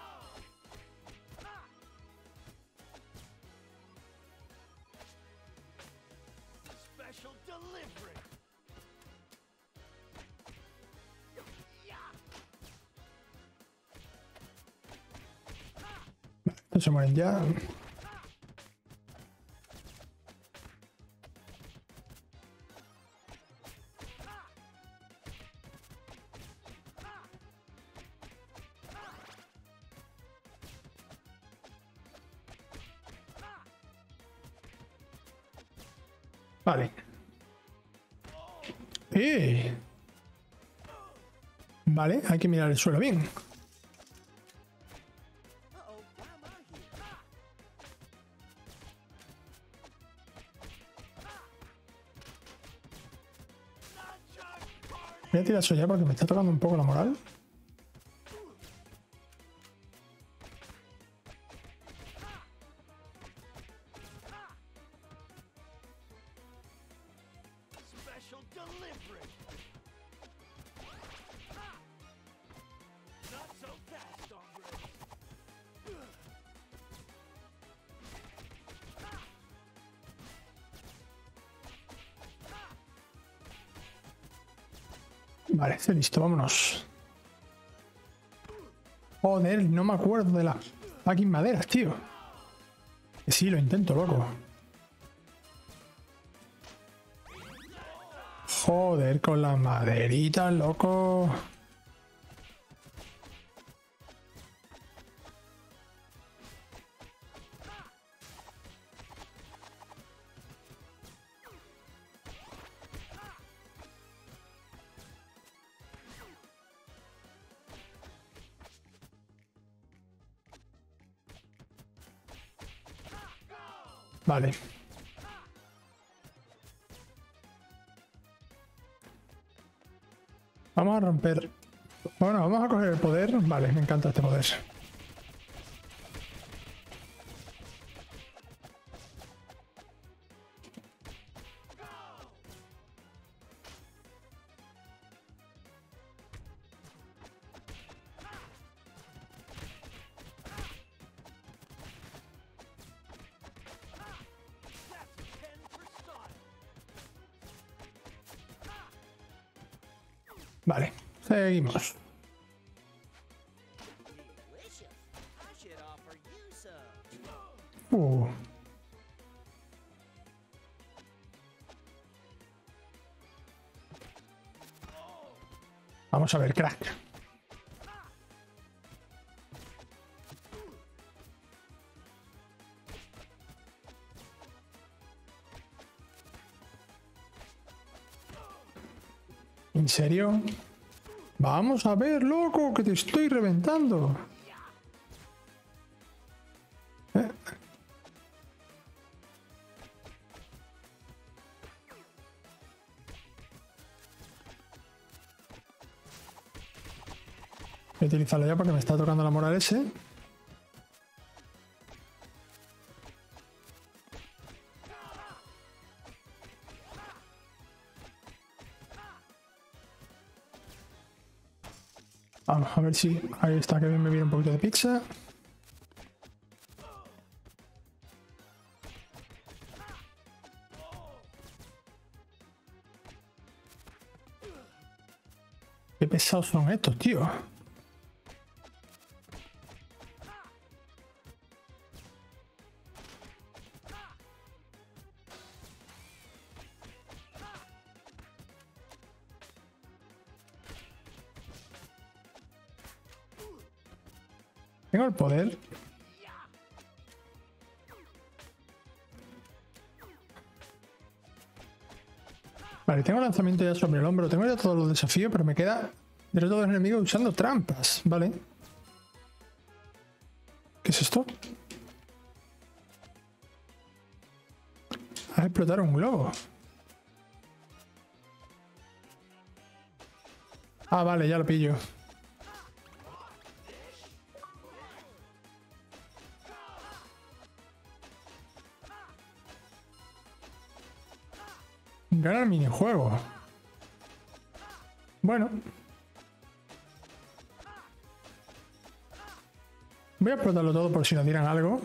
Estos se mueren ya. Vale. Vale, hay que mirar el suelo bien. Voy a tirar eso ya porque me está tocando un poco la moral. Vale, estoy listo, vámonos. Joder, no me acuerdo de las fucking maderas, tío. Que sí, lo intento, loco. Joder, con las maderitas, loco. Vale. Vamos a romper. Bueno, vamos a coger el poder. Vale, me encanta este poder. Vale, seguimos. Uh. Vamos a ver, crack. ¿En serio? Vamos a ver, loco, que te estoy reventando. Voy a utilizarlo ya porque me está tocando la moral ese. Vamos a ver si... Ahí está, que bien me viene un poquito de pizza. Qué pesados son estos, tío. Tengo el poder. Vale, tengo lanzamiento ya sobre el hombro. Tengo ya todos los desafíos, pero me queda derrotar a los enemigos usando trampas. Vale. ¿Qué es esto? A explotar un globo. Ah, vale, ya lo pillo. Ganar minijuego. Bueno. Voy a explotarlo todo por si nos tiran algo.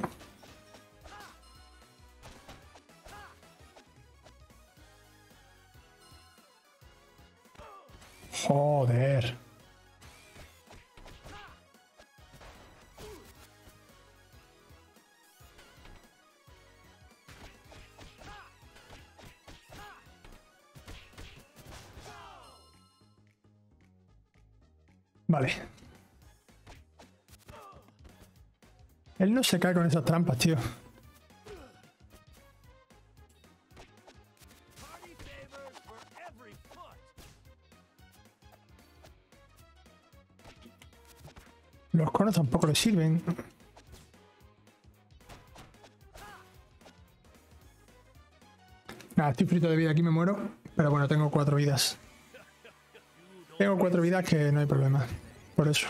Joder. Vale. Él no se cae con esas trampas, tío. Los conos tampoco le sirven. Nada, estoy frito de vida, aquí me muero. Pero bueno, tengo 4 vidas. Tengo 4 vidas que no hay problema. Por eso.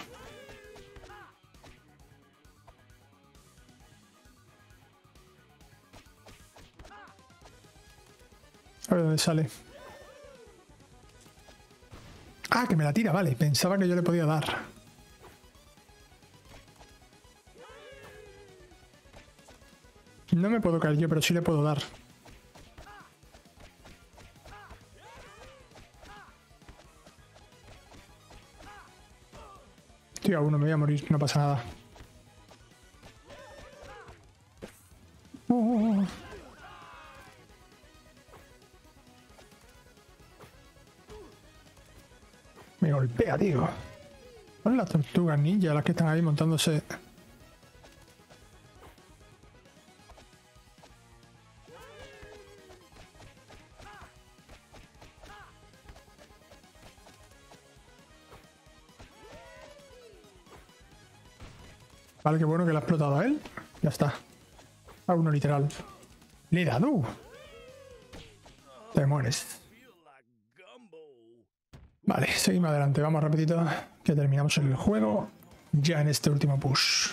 A ver dónde sale. Ah, que me la tira, vale. Pensaba que yo le podía dar. No me puedo caer yo, pero sí le puedo dar. Tío, a uno me voy a morir, no pasa nada. Me golpea, tío. Son las tortugas ninja las que están ahí montándose. Vale, qué bueno que le ha explotado a él. Ya está. A uno literal. Le he dado. Te mueres. Vale, seguimos adelante. Vamos rapidito. Que terminamos el juego. Ya en este último push.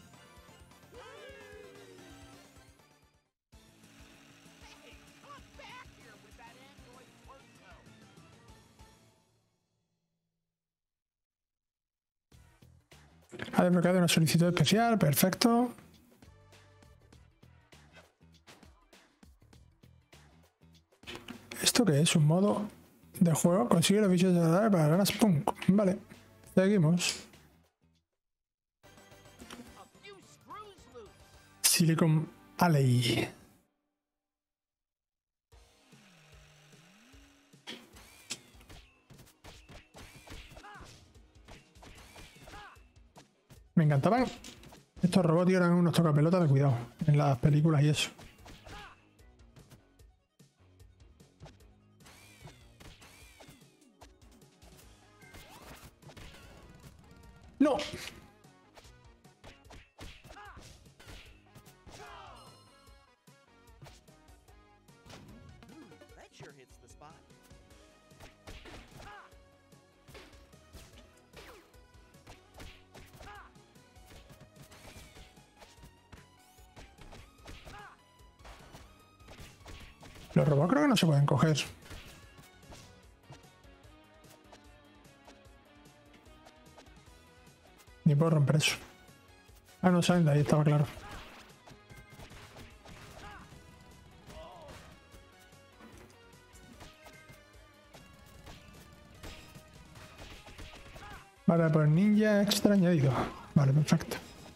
Ha desbloqueado una solicitud especial. Perfecto. ¿Esto qué es? Un modo de juego. Consigue los bichos de radar para ganar Spunk. Vale. Seguimos. Silicon Alley. Me encantaban estos robots, eran unos tocapelotas de cuidado en las películas y eso. ¡No! Los robots creo que no se pueden coger. Ni puedo romper eso. Ah, no salen de ahí, estaba claro. Vale, pues ninja extra añadido. Vale, perfecto.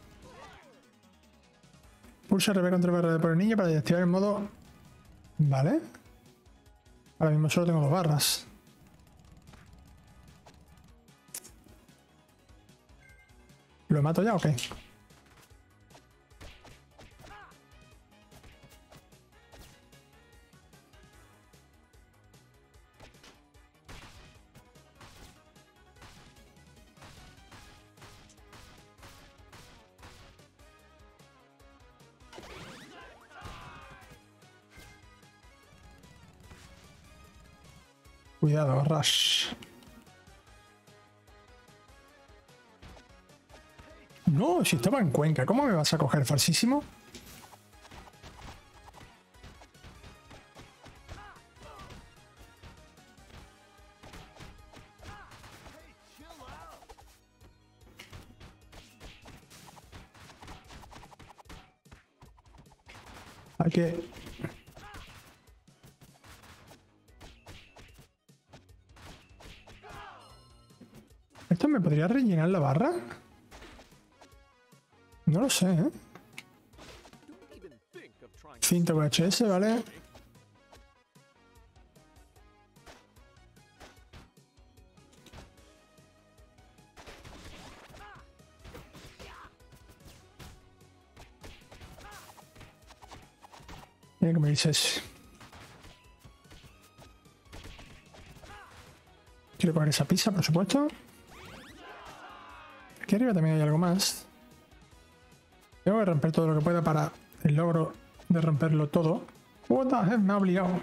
Pulsa RB contra barra de por el ninja para desactivar el modo. Vale. Ahora mismo solo tengo 2 barras. ¿Lo mato ya o qué? Cuidado, Rush. No, si estaba en Cuenca, ¿cómo me vas a coger, falsísimo? Hay que... ¿Esto me podría rellenar la barra? No lo sé, ¿eh? Cinta VHS, ¿vale? Mira que me dices. Quiero coger esa pizza, por supuesto. Aquí arriba también hay algo más. Tengo que romper todo lo que pueda para el logro de romperlo todo. What the heck, me ha obligado.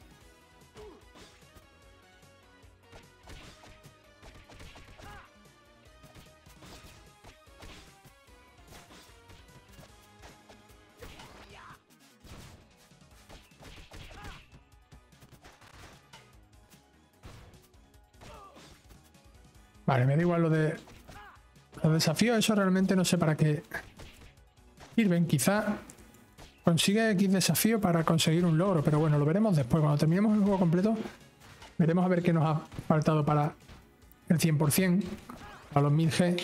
Vale, me da igual lo de los desafíos, eso realmente no sé para qué sirven. Quizá consigue X desafío para conseguir un logro, pero bueno, lo veremos después. Cuando terminemos el juego completo, veremos a ver qué nos ha faltado para el 100%, a los 1000G.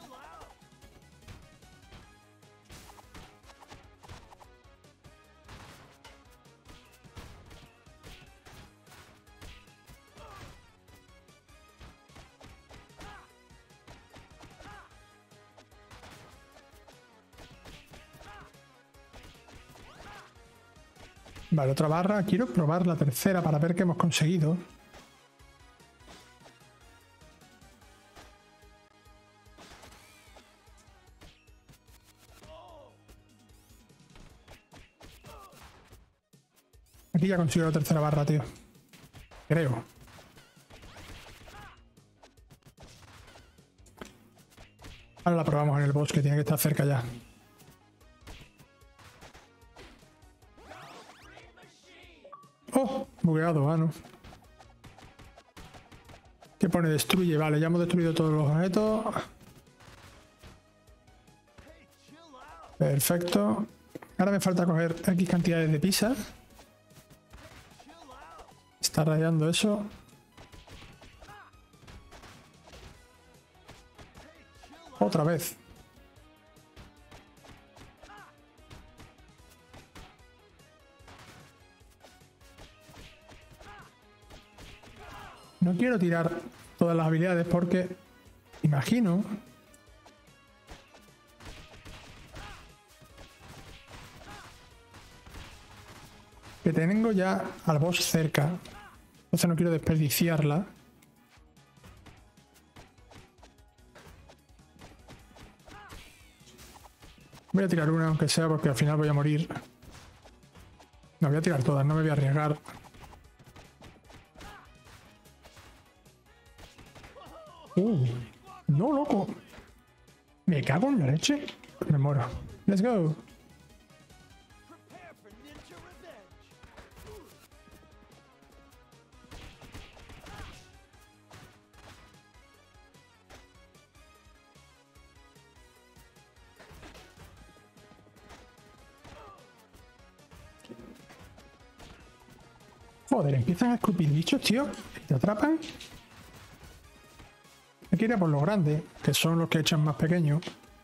Vale, otra barra. Quiero probar la tercera para ver qué hemos conseguido. Aquí ya consigo la tercera barra, tío. Creo. Ahora la probamos en el bosque, tiene que estar cerca ya. ¡Oh! Bugueado, no. ¿Qué pone? Destruye. Vale, ya hemos destruido todos los objetos. Perfecto. Ahora me falta coger X cantidades de pizza. Está rayando eso. Otra vez. quiero tirar todas las habilidades porque imagino que tengo ya al boss cerca. Entonces no quiero desperdiciarla. Voy a tirar una, aunque sea, porque al final voy a morir. No, voy a tirar todas, no me voy a arriesgar. No, loco. Me cago en la leche. Me muero. Let's go. Joder, empiezan a escupir bichos, tío. Te atrapan. Hay que ir a por los grandes, que son los que echan más pequeños.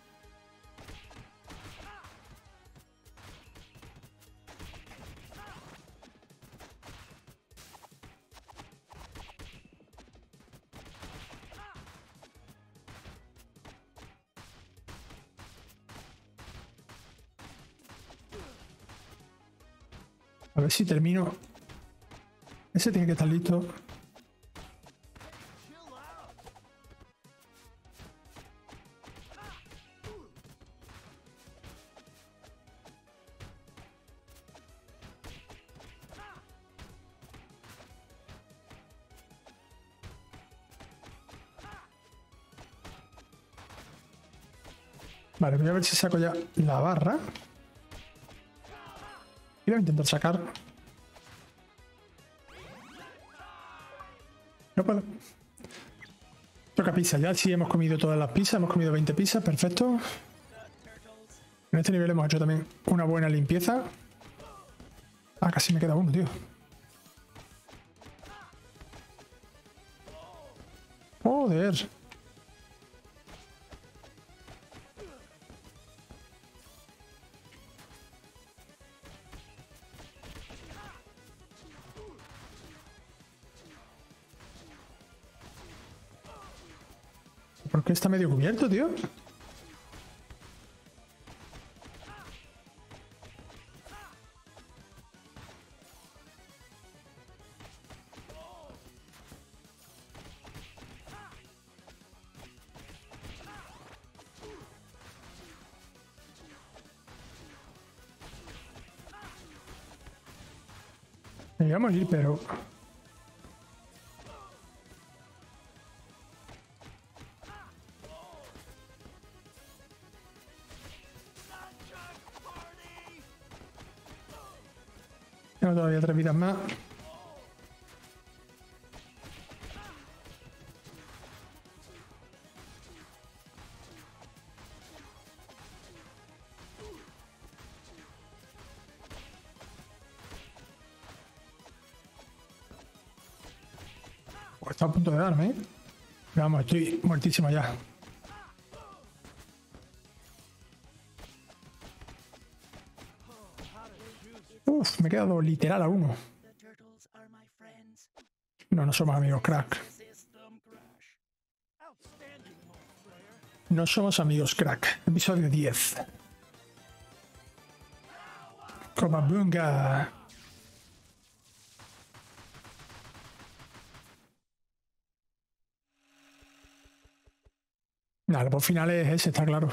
A ver si termino. Ese tiene que estar listo. Vale, voy a ver si saco ya la barra. Y voy a intentar sacar. No puedo. Toca pizza. Ya sí hemos comido todas las pizzas. Hemos comido 20 pizzas. Perfecto. En este nivel hemos hecho también una buena limpieza. Ah, casi me queda uno, tío. Joder. ¿Por qué está medio cubierto, tío? Me voy a morir, pero... Tengo todavía 3 vidas más. Está a punto de darme, ¿eh? Vamos, estoy muertísimo ya. Uf, me he quedado literal a uno. No, no somos amigos, crack. No somos amigos, crack. Episodio 10. Comabunga. Nada, el boss final es ese, está claro.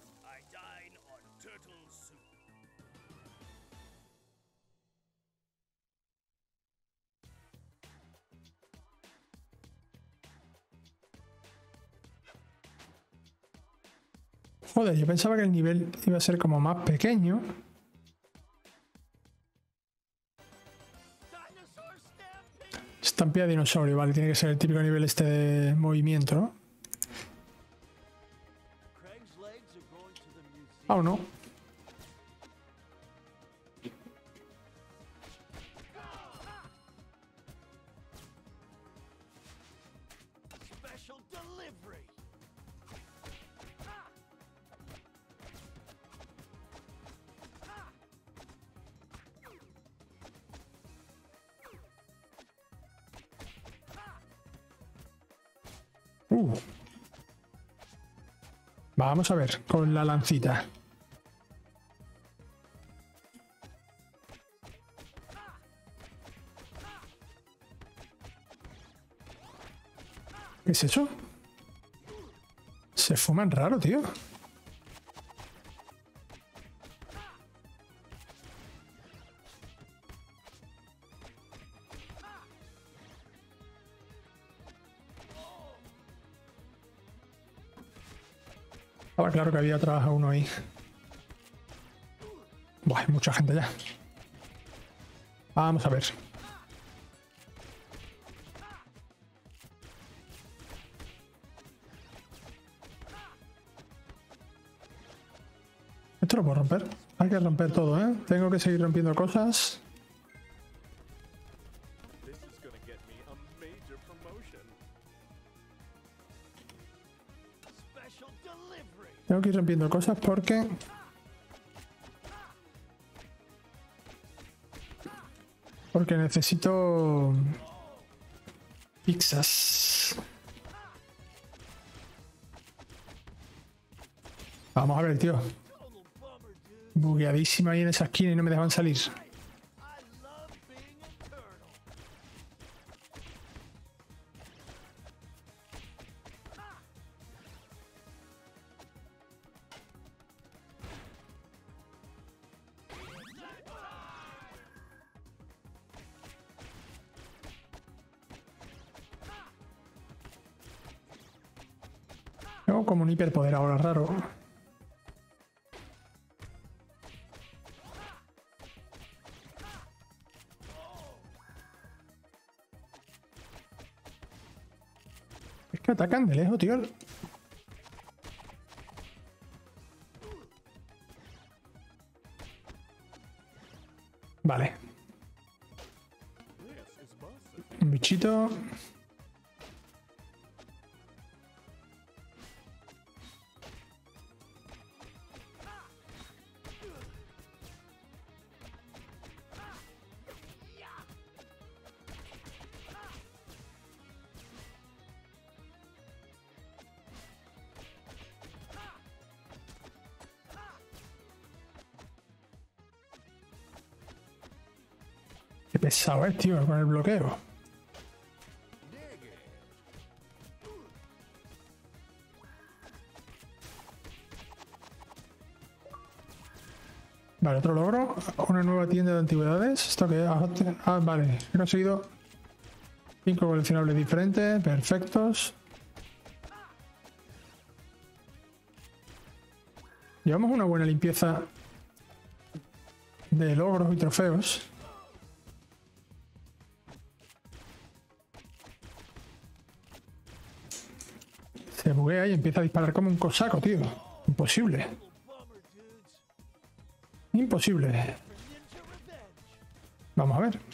Joder, yo pensaba que el nivel iba a ser como más pequeño. Estampida de dinosaurio, vale, tiene que ser el típico nivel este de movimiento, ¿no? Ah, ¿o no? Vamos a ver con la lancita. ¿Qué es eso? Se fuman raro, tío. Ahora claro que había atrás a uno ahí. Buah, hay mucha gente ya. Vamos a ver. Esto lo puedo romper. Hay que romper todo, ¿eh? Tengo que seguir rompiendo cosas. Tengo que ir rompiendo cosas porque... Porque necesito... pizzas. Vamos a ver, tío. Bugueadísima ahí en esa esquina y no me dejan salir. Tengo como un hiperpoder ahora raro. Es que atacan de lejos, tío. Vale. Un bichito. Qué pesado es, tío, con el bloqueo. Vale, otro logro. Una nueva tienda de antigüedades. ¿Esto qué es? Ah, vale. He conseguido 5 coleccionables diferentes. Perfectos. Llevamos una buena limpieza de logros y trofeos. Se buguea y empieza a disparar como un cosaco, tío. Imposible. Imposible. Vamos a ver.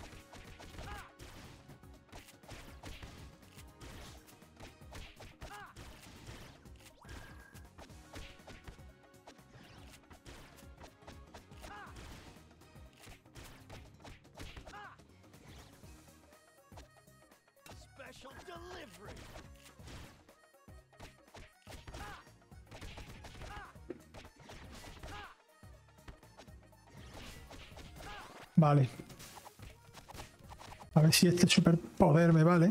Vale. A ver si este superpoder me vale.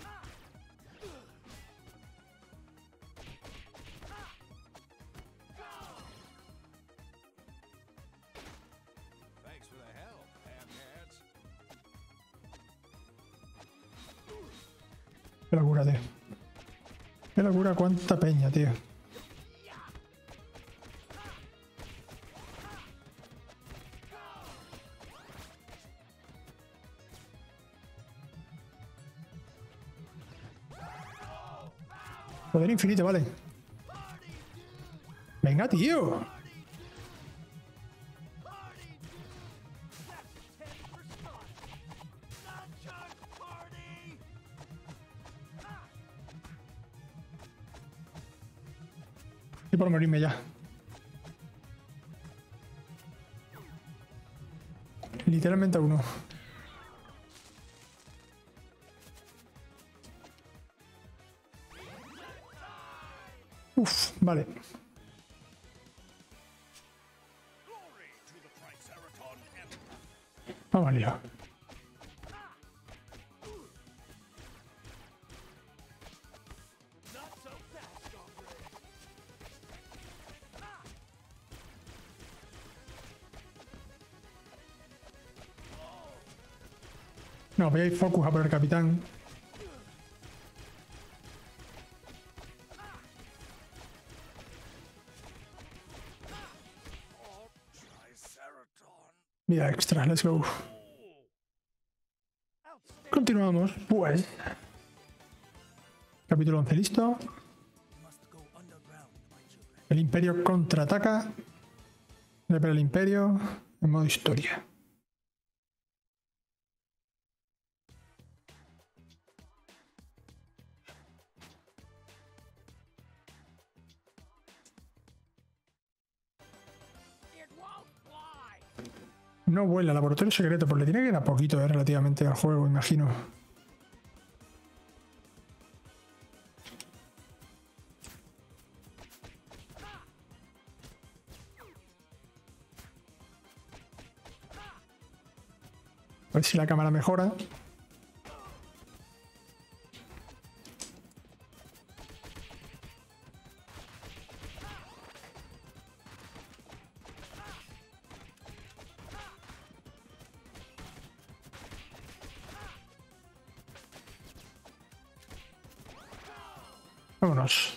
Qué locura, tío. Qué locura, cuánta peña, tío. Poder infinito, vale. Venga, tío. Estoy por morirme ya. Literalmente a uno. Uf, vale. Vamos al lío. No, voy a ir focus a por el capitán. Mira, extra, let's go. Continuamos, pues. Capítulo 11 listo. El Imperio contraataca. Repele el Imperio en modo historia. No vuela, laboratorio secreto, pues le tiene que dar poquito relativamente al juego, imagino. A ver si la cámara mejora. Vámonos.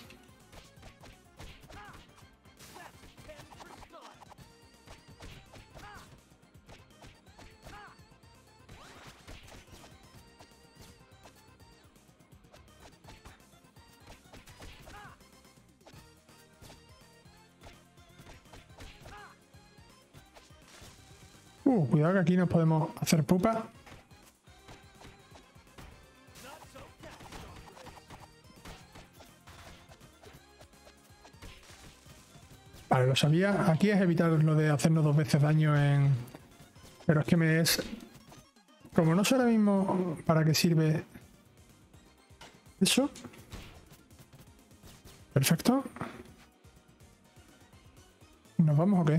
Cuidado que aquí nos podemos hacer pupa. Vale, lo sabía. Aquí es evitar lo de hacernos 2 veces daño en... Pero es que me es... Como no sé ahora mismo para qué sirve eso. Perfecto. ¿Nos vamos o qué?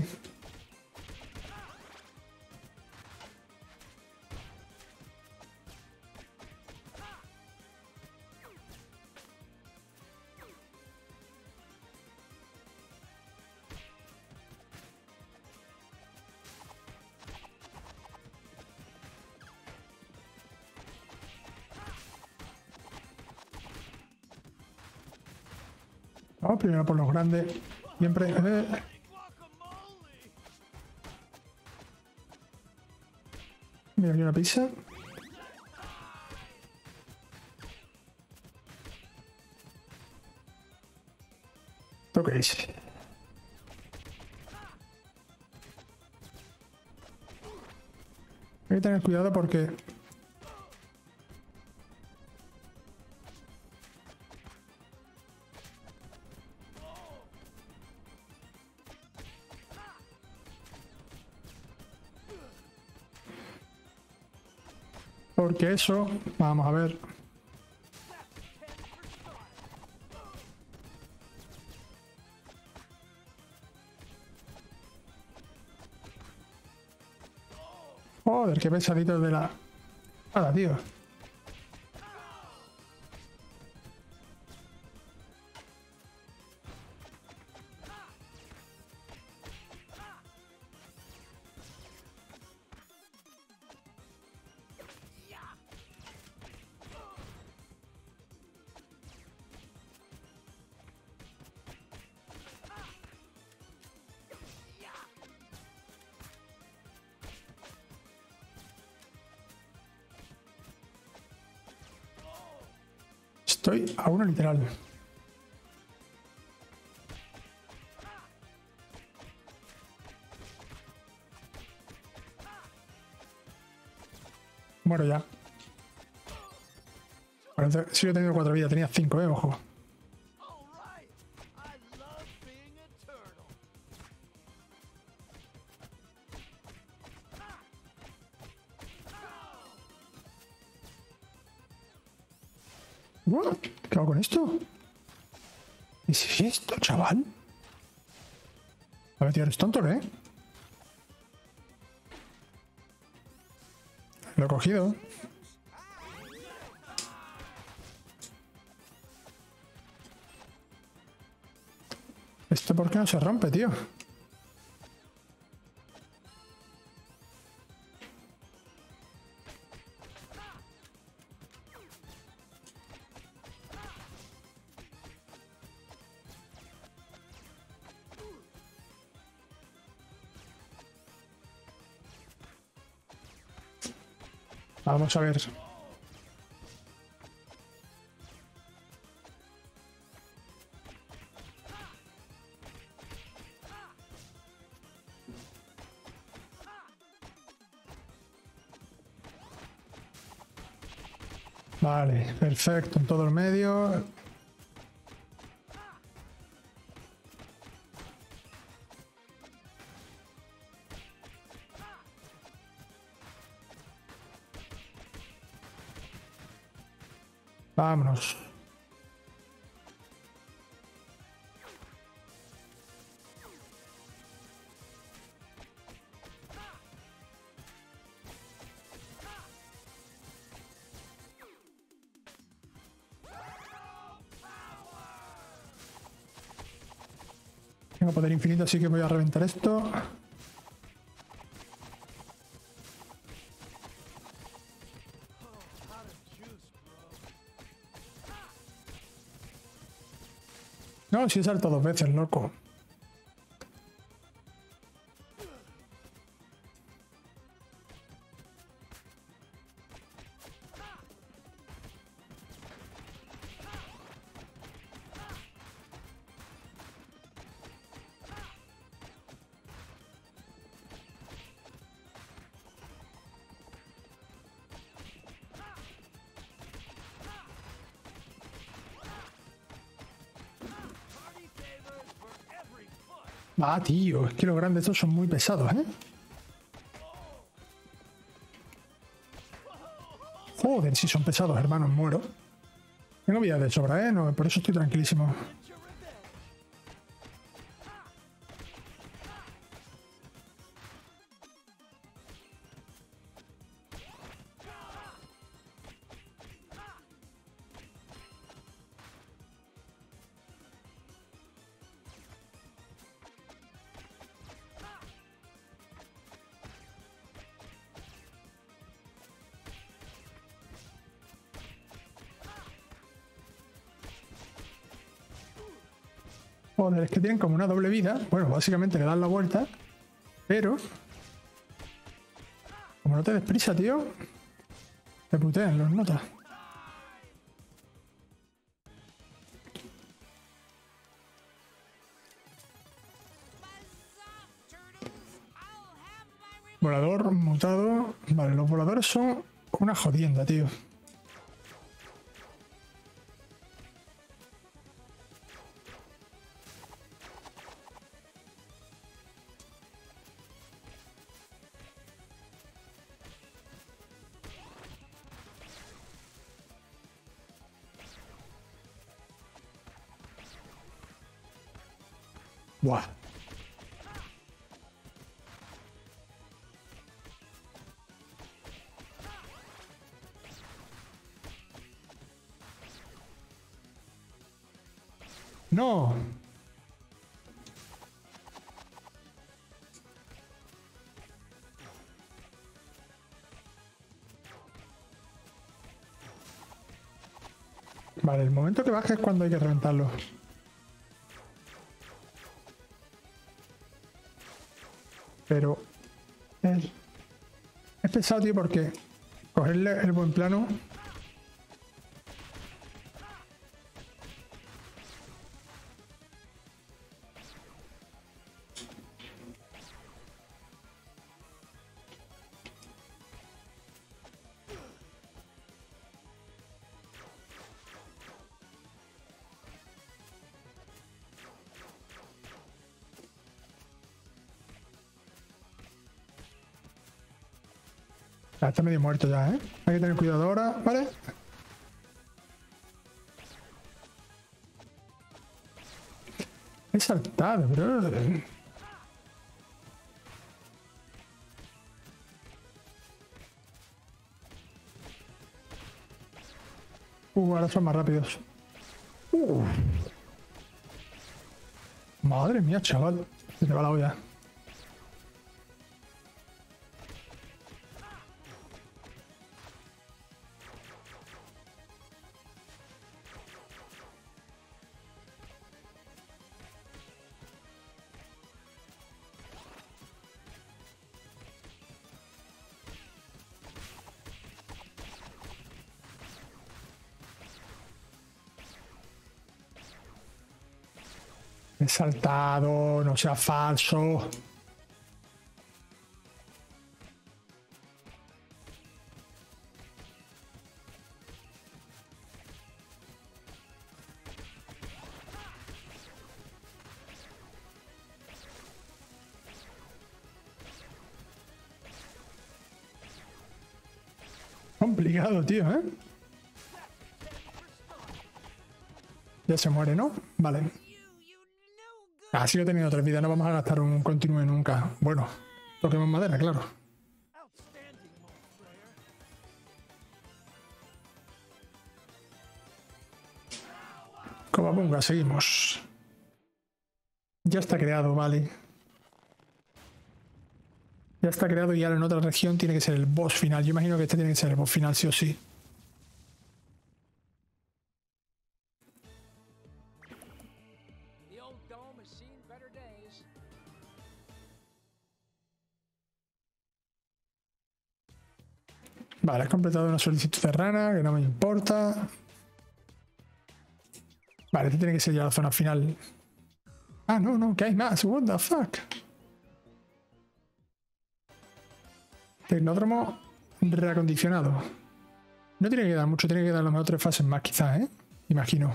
Vamos primero por los grandes. Siempre... Mira, aquí una pizza. Toquéis. Hay que tener cuidado porque... Porque eso... Vamos a ver... Joder, qué pesadito de la... Nada, tío. Estoy a uno literal. Muero ya. Bueno, sigo teniendo 4 vidas, tenía 5, ojo. ¿Qué hago con esto? ¿Qué es esto, chaval? A ver, tío, ¿eres tonto, qué? Lo he cogido. ¿Esto por qué no se rompe, tío? Vamos a ver. Vale, perfecto, en todo el medio. Vámonos. Tengo poder infinito, así que voy a reventar esto. No, si he saltado 2 veces, loco. Ah, tío, es que los grandes estos son muy pesados, ¿eh? Joder, si son pesados, hermano, muero. Tengo vida de sobra, ¿eh? No, por eso estoy tranquilísimo. Joder, es que tienen como una doble vida. Bueno, básicamente le dan la vuelta. Pero... como no te des prisa, tío... te putean los notas. Volador mutado. Vale, los voladores son una jodienda, tío. Buah. No. Vale, el momento que baja es cuando hay que reventarlo. Pero... es pesado, tío, porque... cogerle el buen plano... Ah, está medio muerto ya, ¿eh? Hay que tener cuidado ahora, ¿vale? He saltado, bro. Ahora son más rápidos. Madre mía, chaval. Se te va la olla. He saltado, no sea falso. Complicado, tío, ¿eh? Ya se muere, ¿no? Vale. Ah, sigo teniendo 3 vidas, no vamos a gastar un continúe nunca. Bueno, toquemos madera, claro. Cobabunga, seguimos. Ya está creado, vale. Ya está creado y ahora en otra región tiene que ser el boss final. Yo imagino que este tiene que ser el boss final, sí o sí. Vale, has completado una solicitud de rana, que no me importa. Vale, este tiene que ser ya la zona final. Ah, no, no, que hay más. What the fuck. Tecnódromo reacondicionado. No tiene que dar mucho, tiene que dar a lo mejor 3 fases más, quizás, ¿eh? Imagino.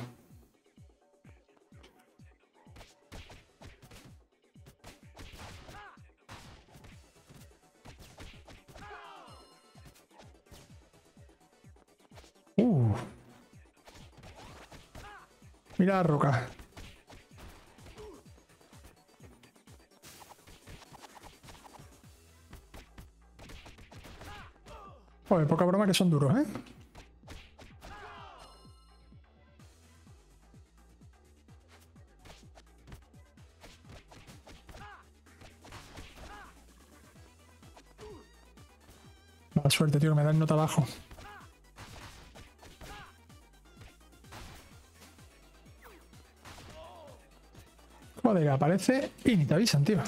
Mira la roca. Joder, poca broma que son duros, ¿eh? Mala suerte, tío, que me dan nota abajo. Joder, aparece y ni te avisan, tío.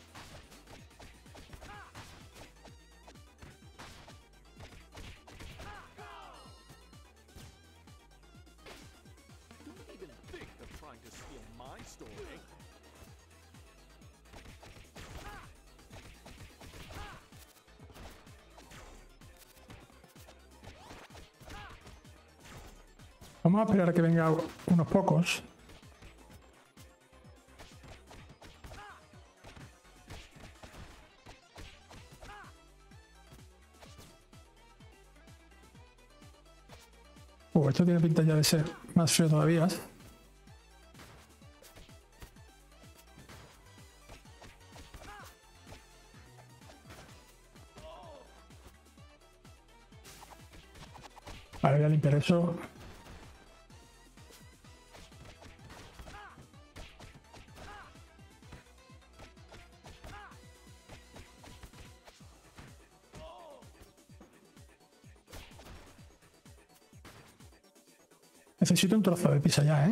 Vamos a esperar a que venga unos pocos. Esto tiene pinta ya de ser más feo todavía. Vale, voy a limpiar eso. Necesito un trozo de pizza ya, ¿eh?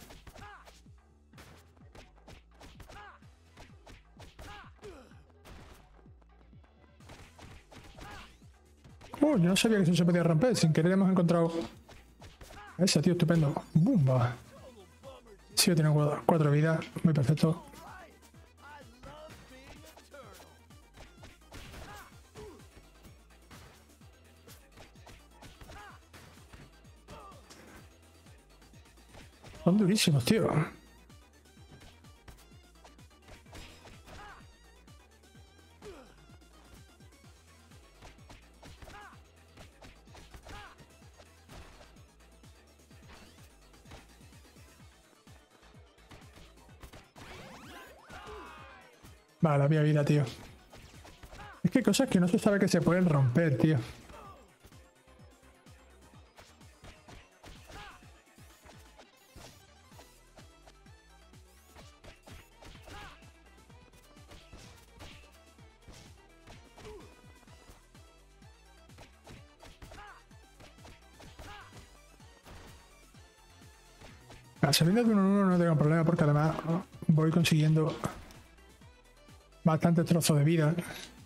Yo no sabía que eso se podía romper. Sin querer hemos encontrado... Ese, tío, estupendo. ¡Bumba! Sí, yo tengo 4 vidas. Muy perfecto. Son durísimos, tío. Vale, había vida, tío. Es que hay cosas que no se sabe que se pueden romper, tío. Saliendo de 1 en 1 no tengo problema porque además voy consiguiendo bastante trozo de vida.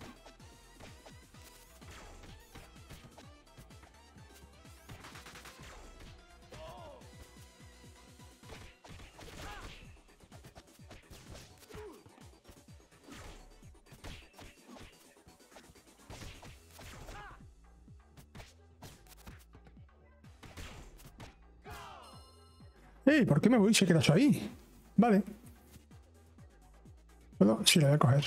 ¡Ey! ¿Por qué me voy? Se queda eso ahí. Vale. ¿Puedo? Sí, la voy a coger.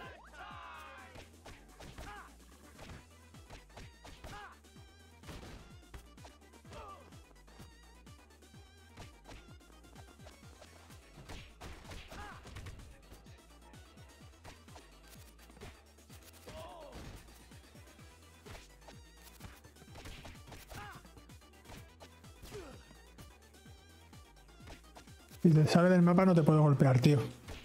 Si te sale del mapa no te puedo golpear, tío.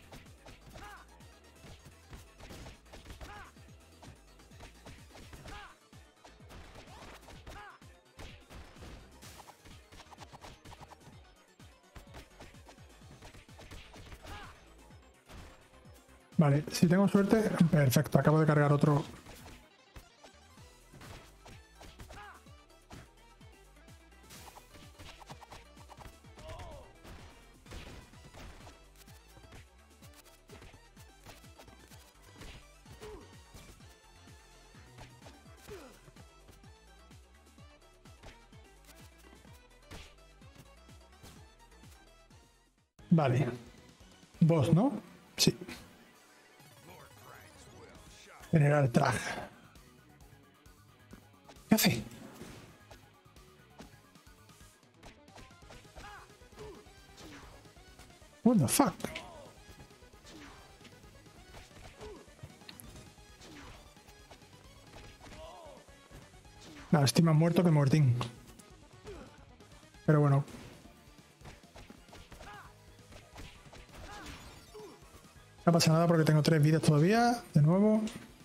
Vale, si tengo suerte, perfecto, acabo de cargar otro. Vale. Boss, ¿no? Sí. Generar traje. ¿Qué hace? What the fuck? Nada, estoy más muerto que muertín. Pero bueno. No pasa nada porque tengo 3 vidas todavía. De nuevo.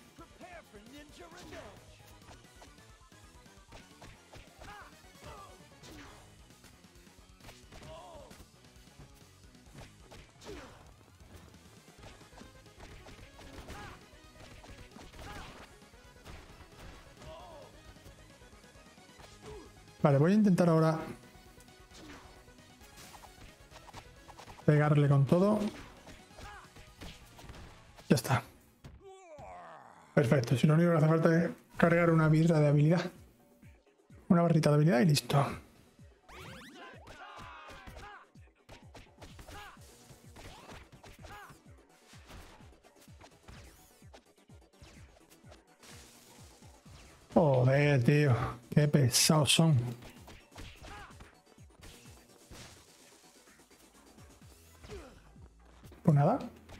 Vale, voy a intentar ahora pegarle con todo. Ya está. Perfecto. Si lo único que hace falta es cargar una birra de habilidad. Una barrita de habilidad y listo. Joder, tío. Qué pesados son. Pues nada.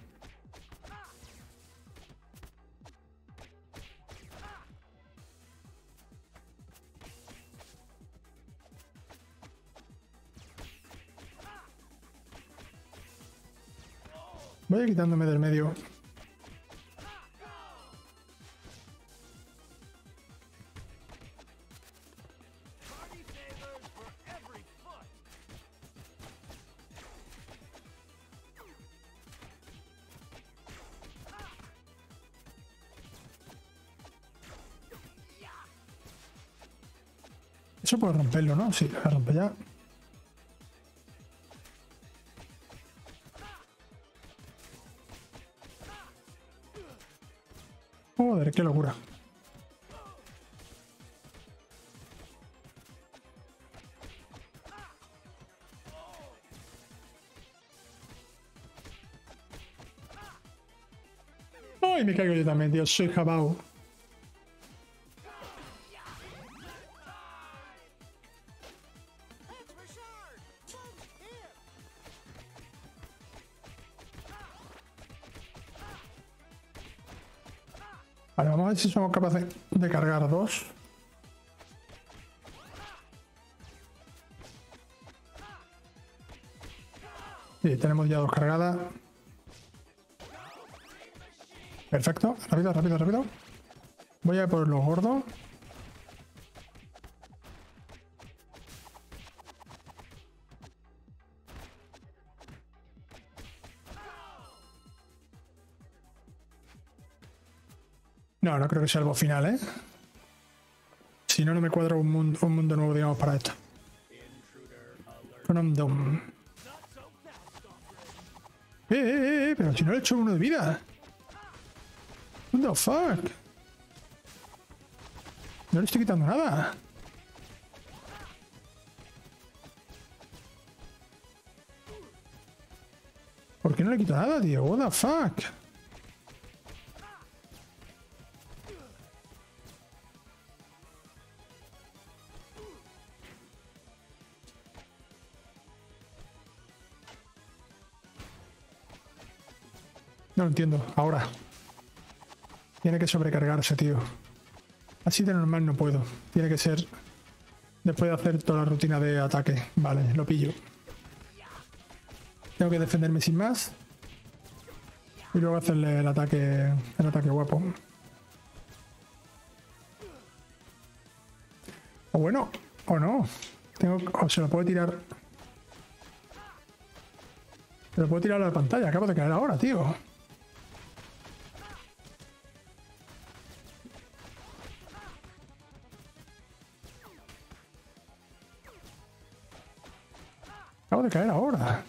Voy quitándome del medio. Eso puedo romperlo, ¿no? Sí, lo rompe ya. Joder, qué locura. Ay, me caigo yo también, tío. Soy jabao. Vale, vamos a ver si somos capaces de cargar dos. Sí, tenemos ya dos cargadas. Perfecto. Rápido, rápido, rápido. Voy a ir por los gordos. No, no creo que sea el boss final, ¿eh? Si no, no me cuadra un mundo nuevo, digamos, para esto. Phenom Dome. Pero si no le he hecho uno de vida. What the fuck? No le estoy quitando nada. ¿Por qué no le quito nada, tío? What the fuck? No lo entiendo. Ahora. Tiene que sobrecargarse, tío. Así de normal no puedo. Tiene que ser después de hacer toda la rutina de ataque. Vale, lo pillo. Tengo que defenderme sin más. Y luego hacerle el ataque guapo. O bueno, o no. O se lo puedo tirar. Se lo puedo tirar a la pantalla. Acabo de caer ahora, tío. Acabo de caer ahora.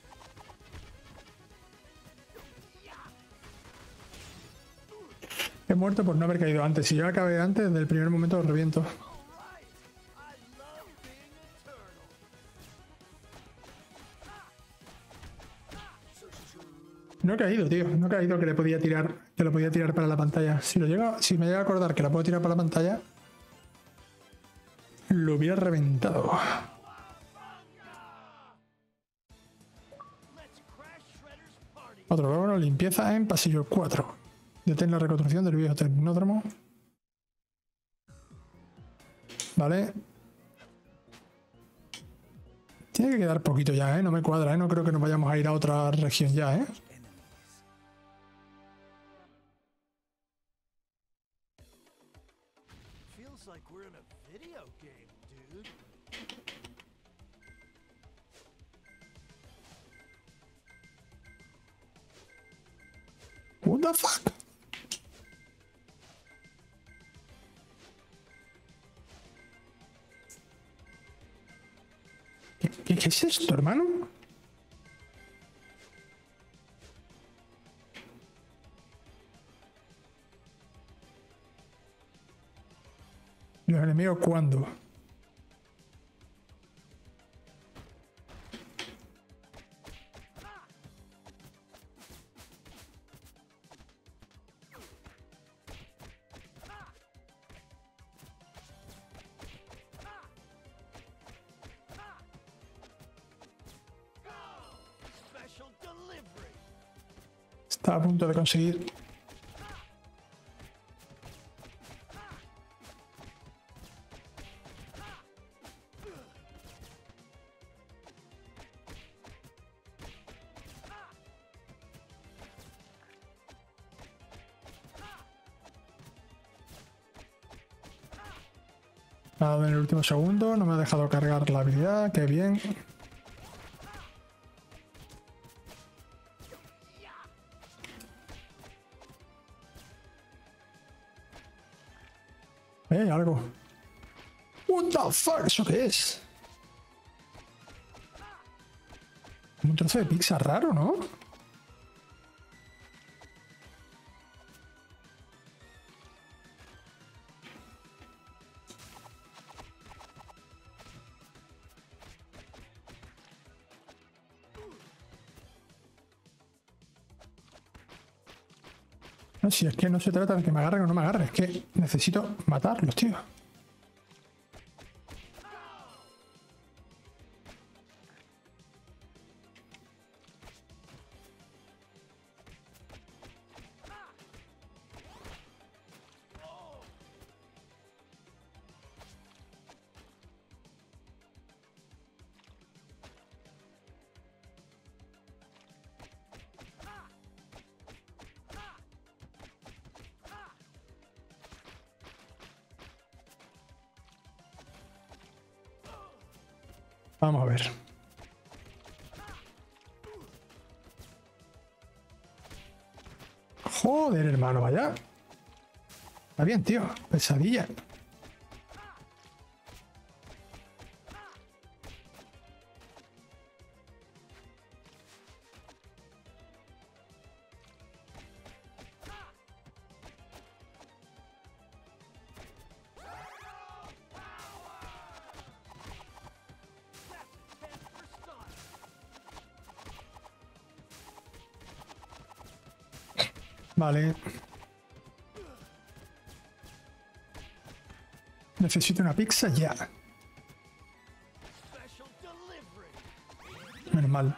He muerto por no haber caído antes. Si yo acabé antes, desde el primer momento lo reviento. No he caído, tío. No he caído que le podía tirar. Que lo podía tirar para la pantalla. Si me llega a acordar que la puedo tirar para la pantalla, lo hubiera reventado. Otro logro, limpieza en pasillo 4. Detén la reconstrucción del viejo tecnódromo. Vale. Tiene que quedar poquito ya, ¿eh? No me cuadra, ¿eh? No creo que nos vayamos a ir a otra región ya, ¿eh? What the fuck? ¿Qué es esto, hermano? ¿Los enemigos cuándo? Está a punto de conseguir. Ha dado en el último segundo, no me ha dejado cargar la habilidad, qué bien. Algo. What the fuck, ¿eso qué es? Un trozo de pizza raro, ¿no? No, si es que no se trata de que me agarren o no me agarren, es que necesito matarlos, tío. Vamos a ver. Joder, hermano, vaya. Está bien, tío. Pesadilla. Vale. Necesito una pizza ya. Menos mal.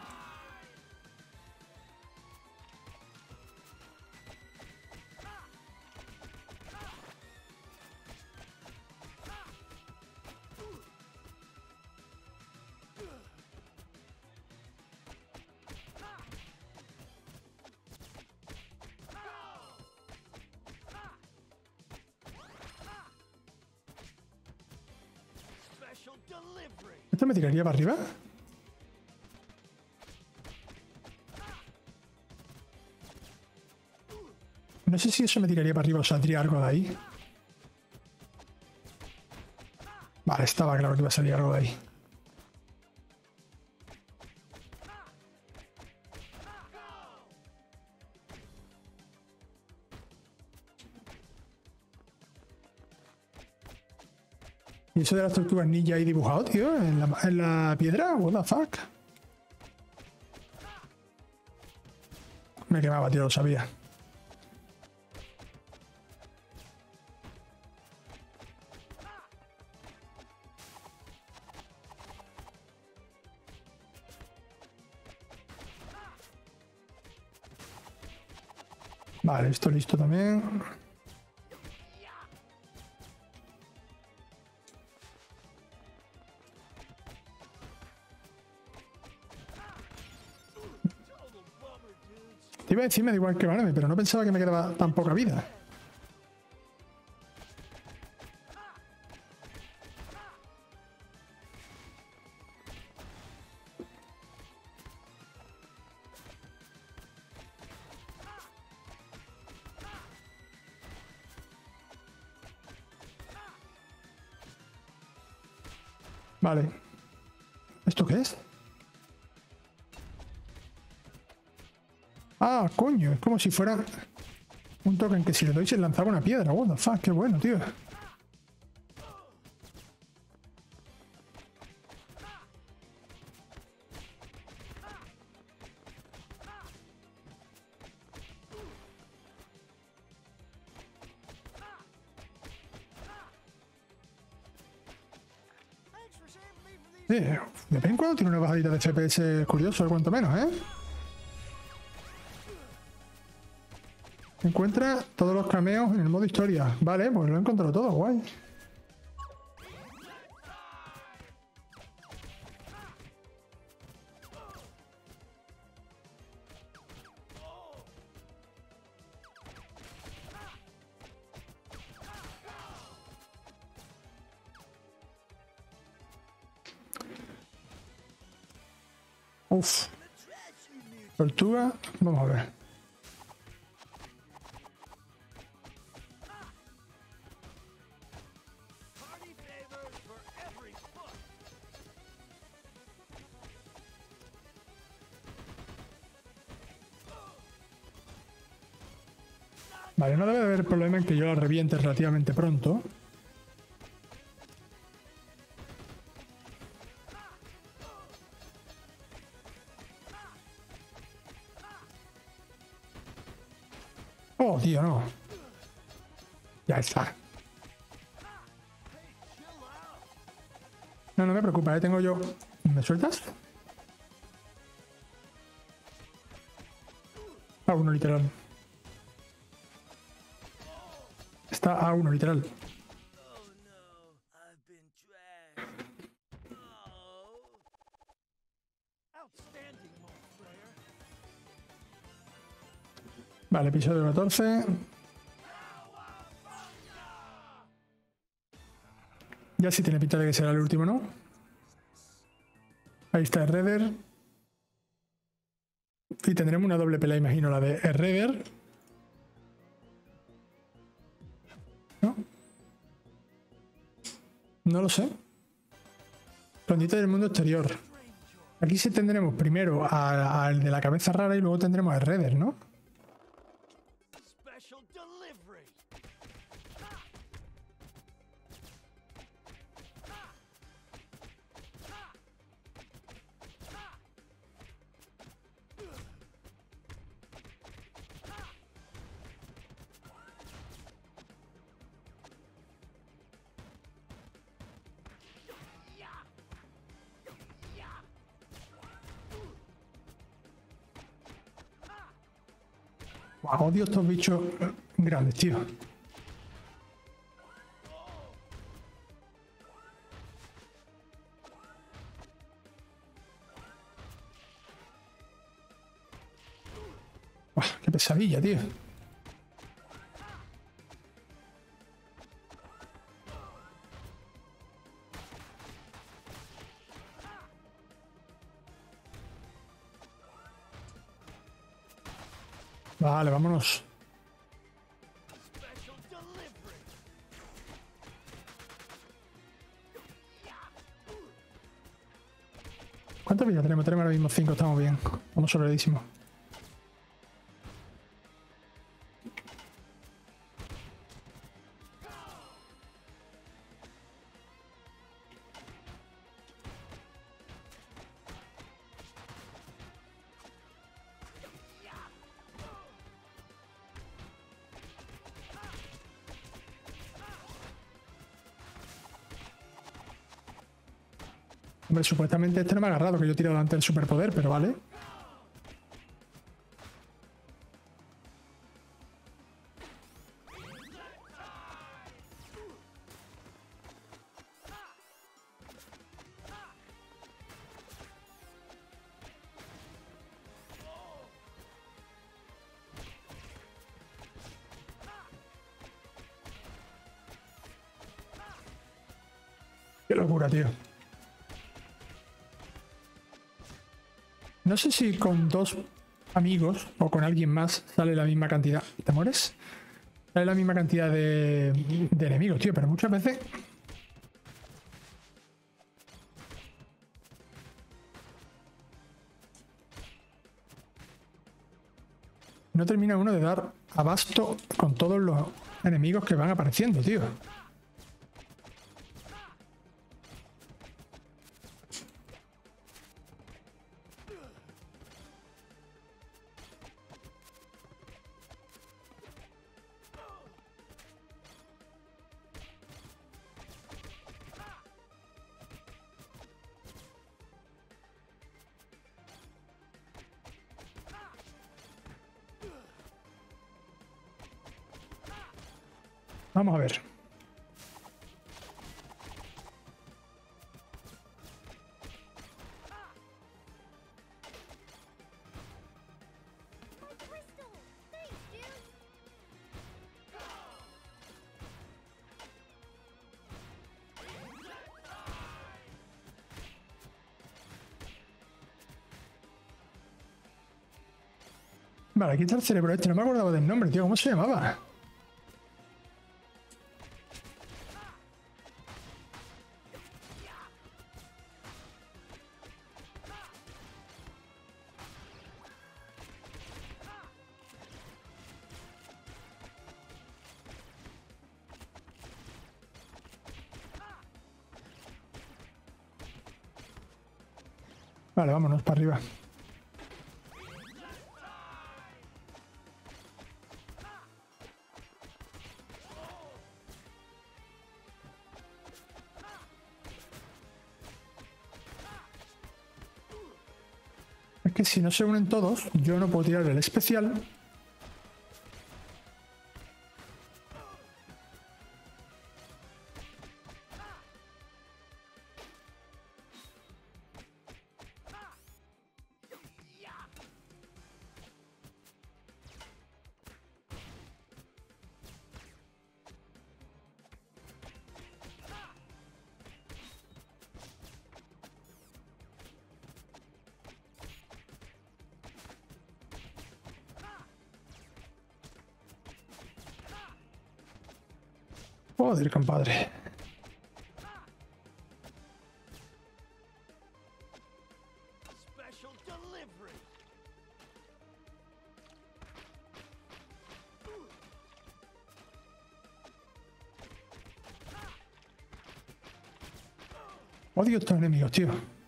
¿Esto me tiraría para arriba? No sé si eso me tiraría para arriba o saldría algo de ahí. Vale, estaba claro que iba a salir algo de ahí. ¿Y eso de las tortugas ninja ahí dibujado, tío? ¿En la piedra? What the fuck? Me quemaba, tío, lo sabía. Vale, esto listo también. Te iba a decir, me da igual que ganarme, pero no pensaba que me quedaba tan poca vida. Vale. ¿Esto qué es? Ah, coño, es como si fuera un token que si le doy se lanzaba una piedra. What the fuck, qué bueno, tío. De vez en cuando tiene una bajadita de FPS curioso, cuanto menos, ¿eh? Encuentra todos los cameos en el modo historia. Vale, pues lo he encontrado todo, guay. Uf. Tortuga. Vamos a ver. Vale, no debe de haber problema en que yo la reviente relativamente pronto. Oh, tío, no. Ya está. No, no me preocupa, tengo yo... ¿Me sueltas? A uno, literal. Está a uno, literal. Vale, episodio 14. Ya sí tiene pinta de que será el último, ¿no? Ahí está Shredder. Y tendremos una doble pelea, imagino, la de Shredder. ¿No? No lo sé. Rondita del mundo exterior. Aquí sí tendremos primero al de la cabeza rara y luego tendremos a Shredder, ¿no? Wow, odio estos bichos grandes, tío. Buah, qué pesadilla, tío. Vale, vámonos. ¿Cuántas vidas tenemos? Tenemos ahora mismo 5, estamos bien. Vamos sobradísimos. Hombre, supuestamente este no me ha agarrado, que yo he tirado delante del superpoder, pero vale. Qué locura, tío. No sé si con dos amigos o con alguien más sale la misma cantidad. ¿Te mueres? Sale la misma cantidad de enemigos, tío, pero muchas veces... No termina uno de dar abasto con todos los enemigos que van apareciendo, tío. Vamos a ver. Vale, aquí está el cerebro este. No me acordaba del nombre, tío. ¿Cómo se llamaba? Vale, vámonos para arriba. Es que si no se unen todos, yo no puedo tirar el especial. Joder, compadre. Odio estos enemigos, tío.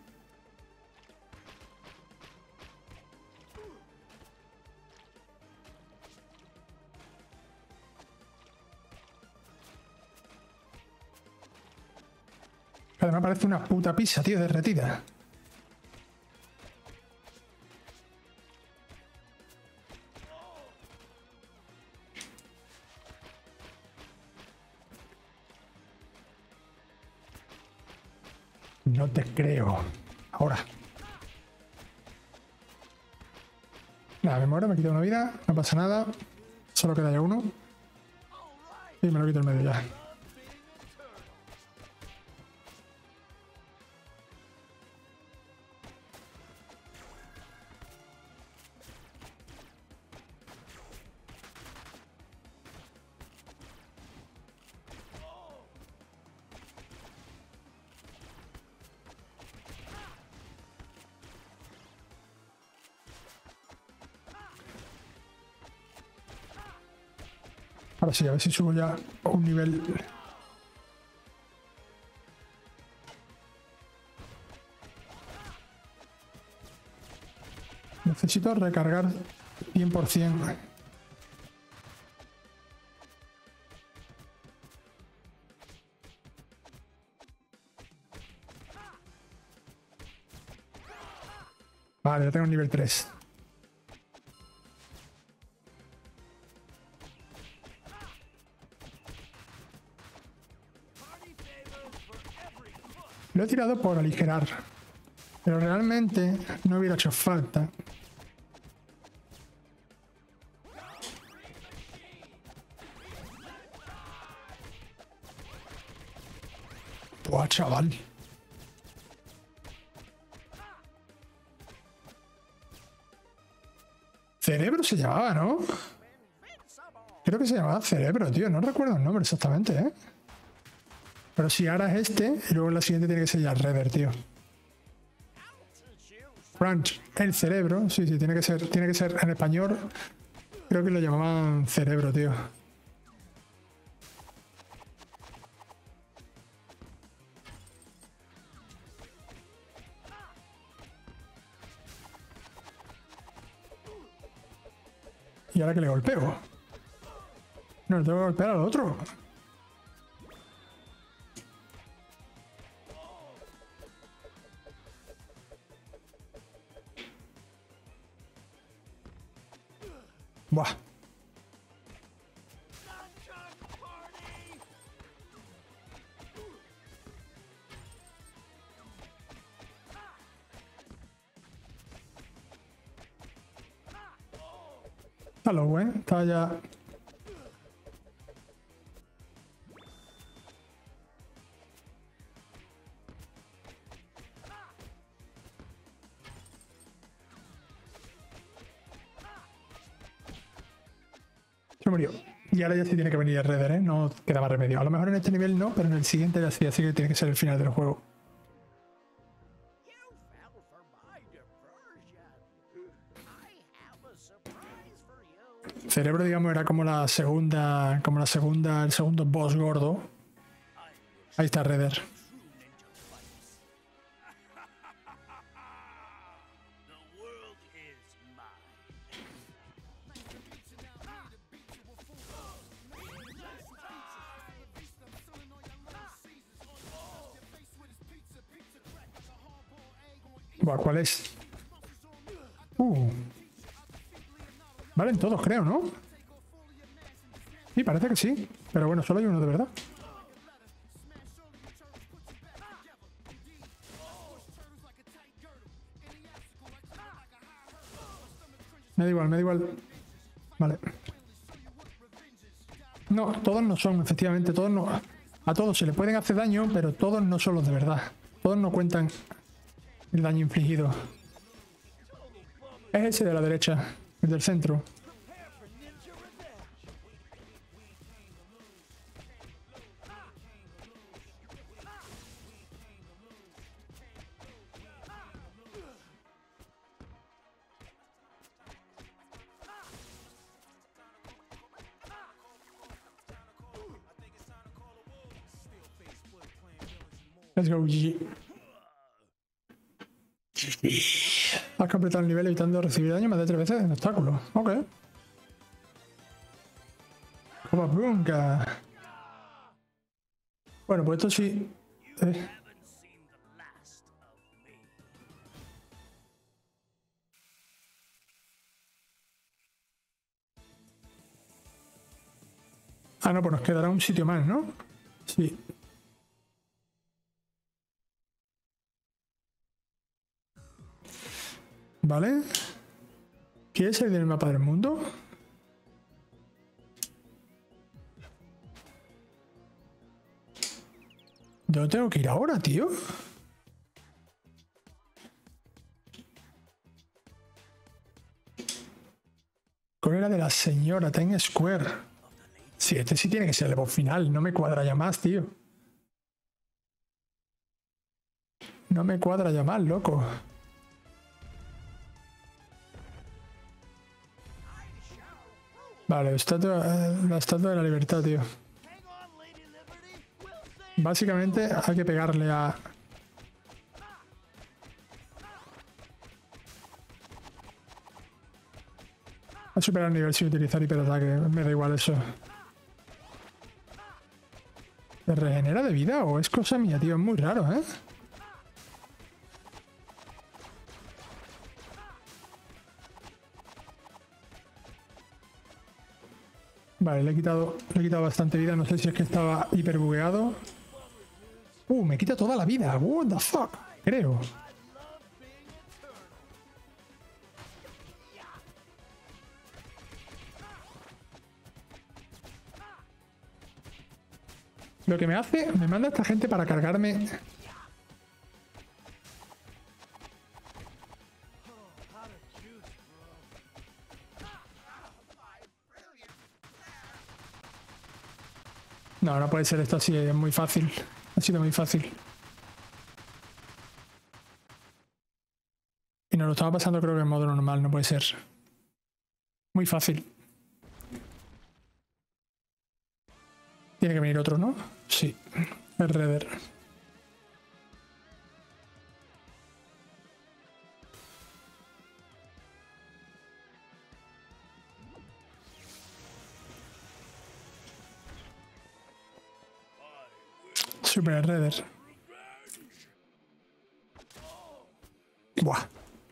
Además parece una puta pizza, tío, derretida. No te creo. Ahora. Nada, me muero, me quito una vida, no pasa nada. Solo queda ya uno. Y me lo quito el medio ya. Ahora sí, a ver si subo ya un nivel. Necesito recargar 100%. Vale, ya tengo nivel 3. Lo he tirado por aligerar, pero realmente no hubiera hecho falta. Buah, chaval. Cerebro se llamaba, ¿no? Creo que se llamaba Cerebro, tío. No recuerdo el nombre exactamente, ¿eh? Pero si ahora es este, y luego la siguiente tiene que ser ya Redder, tío. Crunch, el cerebro. Sí, sí, tiene que ser en español. Creo que lo llamaban Cerebro, tío. ¿Y ahora que le golpeo? No, le tengo que golpear al otro. Buah. Está loco, ¿eh? Está ya... Se murió. Y ahora ya sí tiene que venir el Redder, ¿eh? No queda más remedio. A lo mejor en este nivel no, pero en el siguiente ya sí, así que tiene que ser el final del juego. Cerebro, digamos, era como la segunda, el segundo boss gordo. Ahí está Redder. Buah, ¿cuál es? Valen todos, creo, ¿no? Sí, parece que sí. Pero bueno, solo hay uno de verdad. Me da igual, me da igual. Vale. No, todos no son, efectivamente, todos no. A todos se le pueden hacer daño, pero todos no son los de verdad. Todos no cuentan el daño infligido. Es ese de la derecha, el del centro. Let's go, GG. Has completado el nivel evitando recibir daño más de 3 veces en obstáculos. Ok. Como nunca. Bueno, pues esto sí. Ah, no, pues nos quedará un sitio más, ¿no? Sí. Vale. ¿Quieres salir del mapa del mundo? ¿Dónde tengo que ir ahora, tío? ¿Cuál era de la señora Times Square? Sí, este sí tiene que ser el boss final. No me cuadra ya más, tío. No me cuadra ya más, loco. Vale, la estatua de la libertad, tío. Básicamente hay que pegarle a... A superar el nivel sin utilizar hiperataque. Me da igual eso. ¿Se regenera de vida o es cosa mía, tío? Es muy raro, ¿eh? Vale, le he quitado bastante vida. No sé si es que estaba hiper bugueado. Me quita toda la vida. What the fuck? Creo. Lo que me hace, me manda esta gente para cargarme. No, no puede ser esto así, es muy fácil. Ha sido muy fácil. Y nos lo estaba pasando creo que en modo normal, no puede ser. Muy fácil. Tiene que venir otro, ¿no? Sí. El Redder. Super Redder. Buah.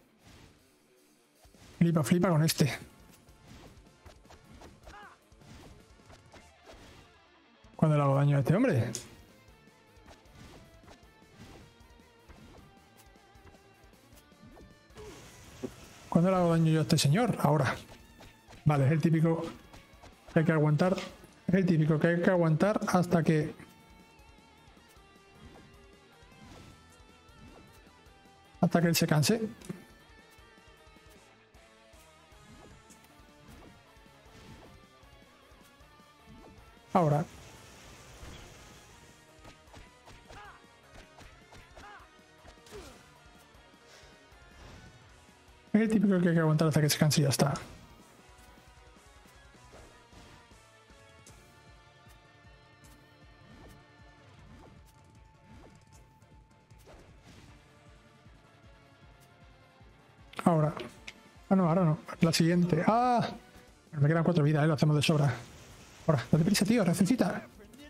Flipa con este. ¿Cuándo le hago daño a este hombre? ¿Cuándo le hago daño yo a este señor? Ahora. Vale, es el típico que hay que aguantar. Es el típico que hay que aguantar hasta que... Hasta que él se canse. Ahora. Es el típico que hay que aguantar hasta que se canse y ya está. Ahora. Ah, no, ahora no. La siguiente. ¡Ah! Me quedan 4 vidas, lo hacemos de sobra. Ahora, date prisa, tío, resucita.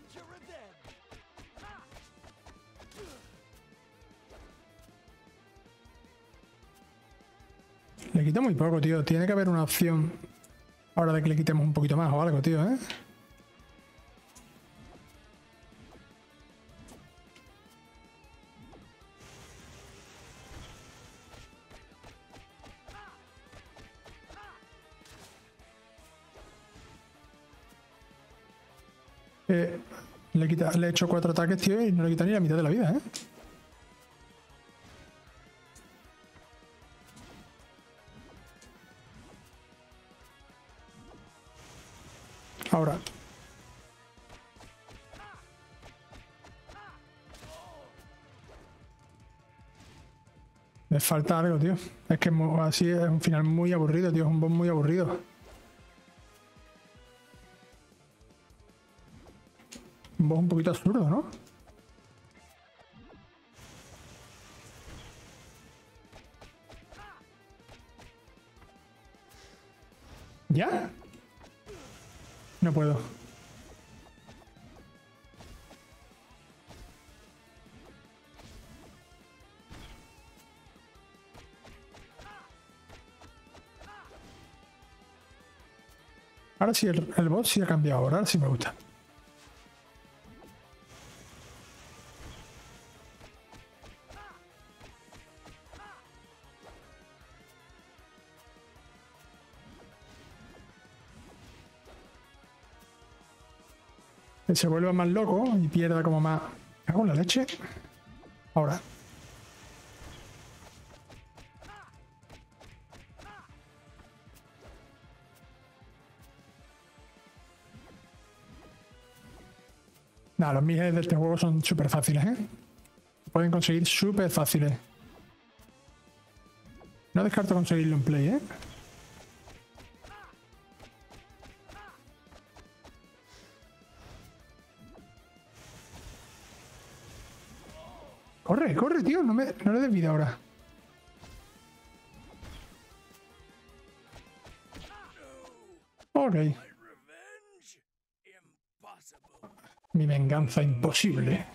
Le quita muy poco, tío. Tiene que haber una opción ahora de que le quitemos un poquito más o algo, tío, ¿eh? Le he hecho 4 ataques, tío, y no le quita ni la mitad de la vida, ¿eh? Ahora. Me falta algo, tío. Es que así es un final muy aburrido, tío. Es un boss muy aburrido. Un boss un poquito absurdo, ¿no? ¿Ya? No puedo. Ahora sí, el boss sí ha cambiado. Ahora sí me gusta. Que se vuelva más loco y pierda como más... ¿Me cago en la leche? Ahora. Nada, los mijes de este juego son súper fáciles, ¿eh? Pueden conseguir súper fáciles. No descarto conseguirlo en play, ¿eh? Corre, corre, tío. No le des vida ahora. Ok. Mi venganza imposible.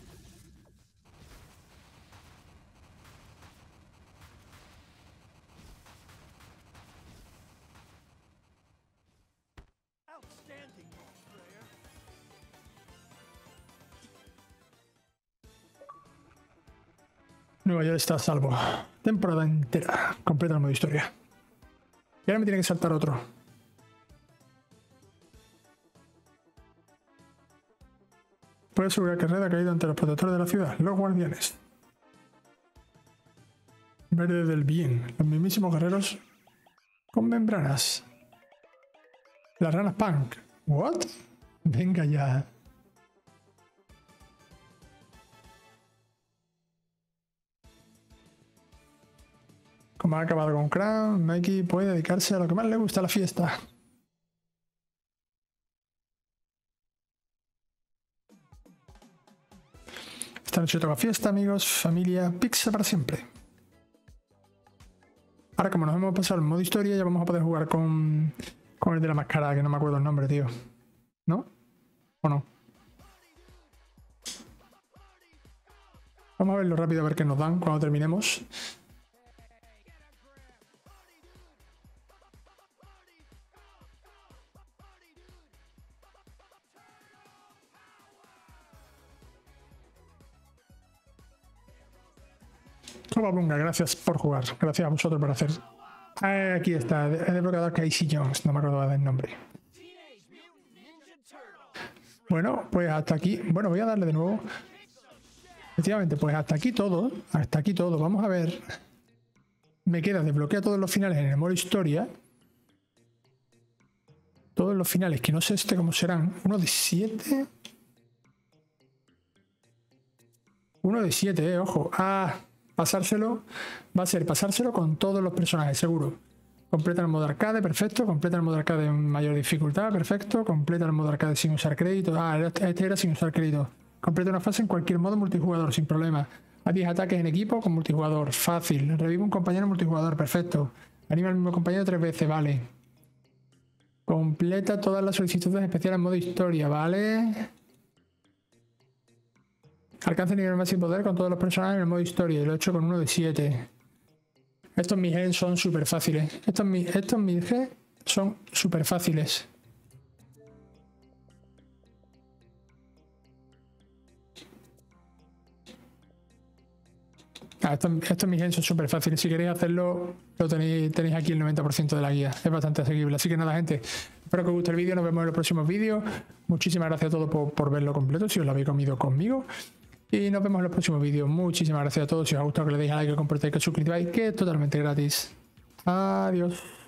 Nueva York está a salvo. Temporada entera. Completa el modo historia. Y ahora me tiene que saltar otro. Puede asegurar que Red ha caído ante los protectores de la ciudad, los guardianes. Verde del bien. Los mismísimos guerreros con membranas. Las ranas punk. ¿What? Venga ya. Como ha acabado con Crown, Mikey puede dedicarse a lo que más le gusta, la fiesta. Esta noche toca fiesta, amigos, familia, pizza para siempre. Ahora, como nos hemos pasado el modo historia, ya vamos a poder jugar con el de la máscara, que no me acuerdo el nombre, tío. ¿No? ¿O no? Vamos a verlo rápido, a ver qué nos dan cuando terminemos. Bunga, gracias por jugar. Gracias a vosotros por hacer. Aquí está. He desbloqueado a Casey Jones. No me acuerdo del nombre. Bueno, pues hasta aquí. Bueno, voy a darle de nuevo. Efectivamente, pues hasta aquí todo. Hasta aquí todo. Vamos a ver. Me queda desbloquear todos los finales en el modo historia. Todos los finales, que no sé cómo serán. Uno de 7. Uno de 7, ojo. Pasárselo. Va a ser pasárselo con todos los personajes, seguro. Completa el modo arcade, perfecto. Completa el modo arcade en mayor dificultad, perfecto. Completa el modo arcade sin usar crédito. Este era sin usar crédito. Completa una fase en cualquier modo multijugador, sin problema. Haz 10 ataques en equipo con multijugador, fácil. Revive un compañero multijugador, perfecto. Anima al mismo compañero 3 veces, vale. Completa todas las solicitudes especiales en modo historia, vale. Alcanza el nivel máximo poder con todos los personajes en el modo historia. Y lo he hecho con uno de 7. Estos midgens son súper fáciles. Estos midgens son súper fáciles. Estos midgens son súper fáciles. Si queréis hacerlo, lo tenéis aquí el 90% de la guía. Es bastante asequible. Así que nada, gente. Espero que os guste el vídeo. Nos vemos en los próximos vídeos. Muchísimas gracias a todos por verlo completo. Si os lo habéis comido conmigo. Y nos vemos en los próximos vídeos. Muchísimas gracias a todos. Si os ha gustado, que le deis a like, que compartáis, que os suscribáis, que es totalmente gratis. Adiós.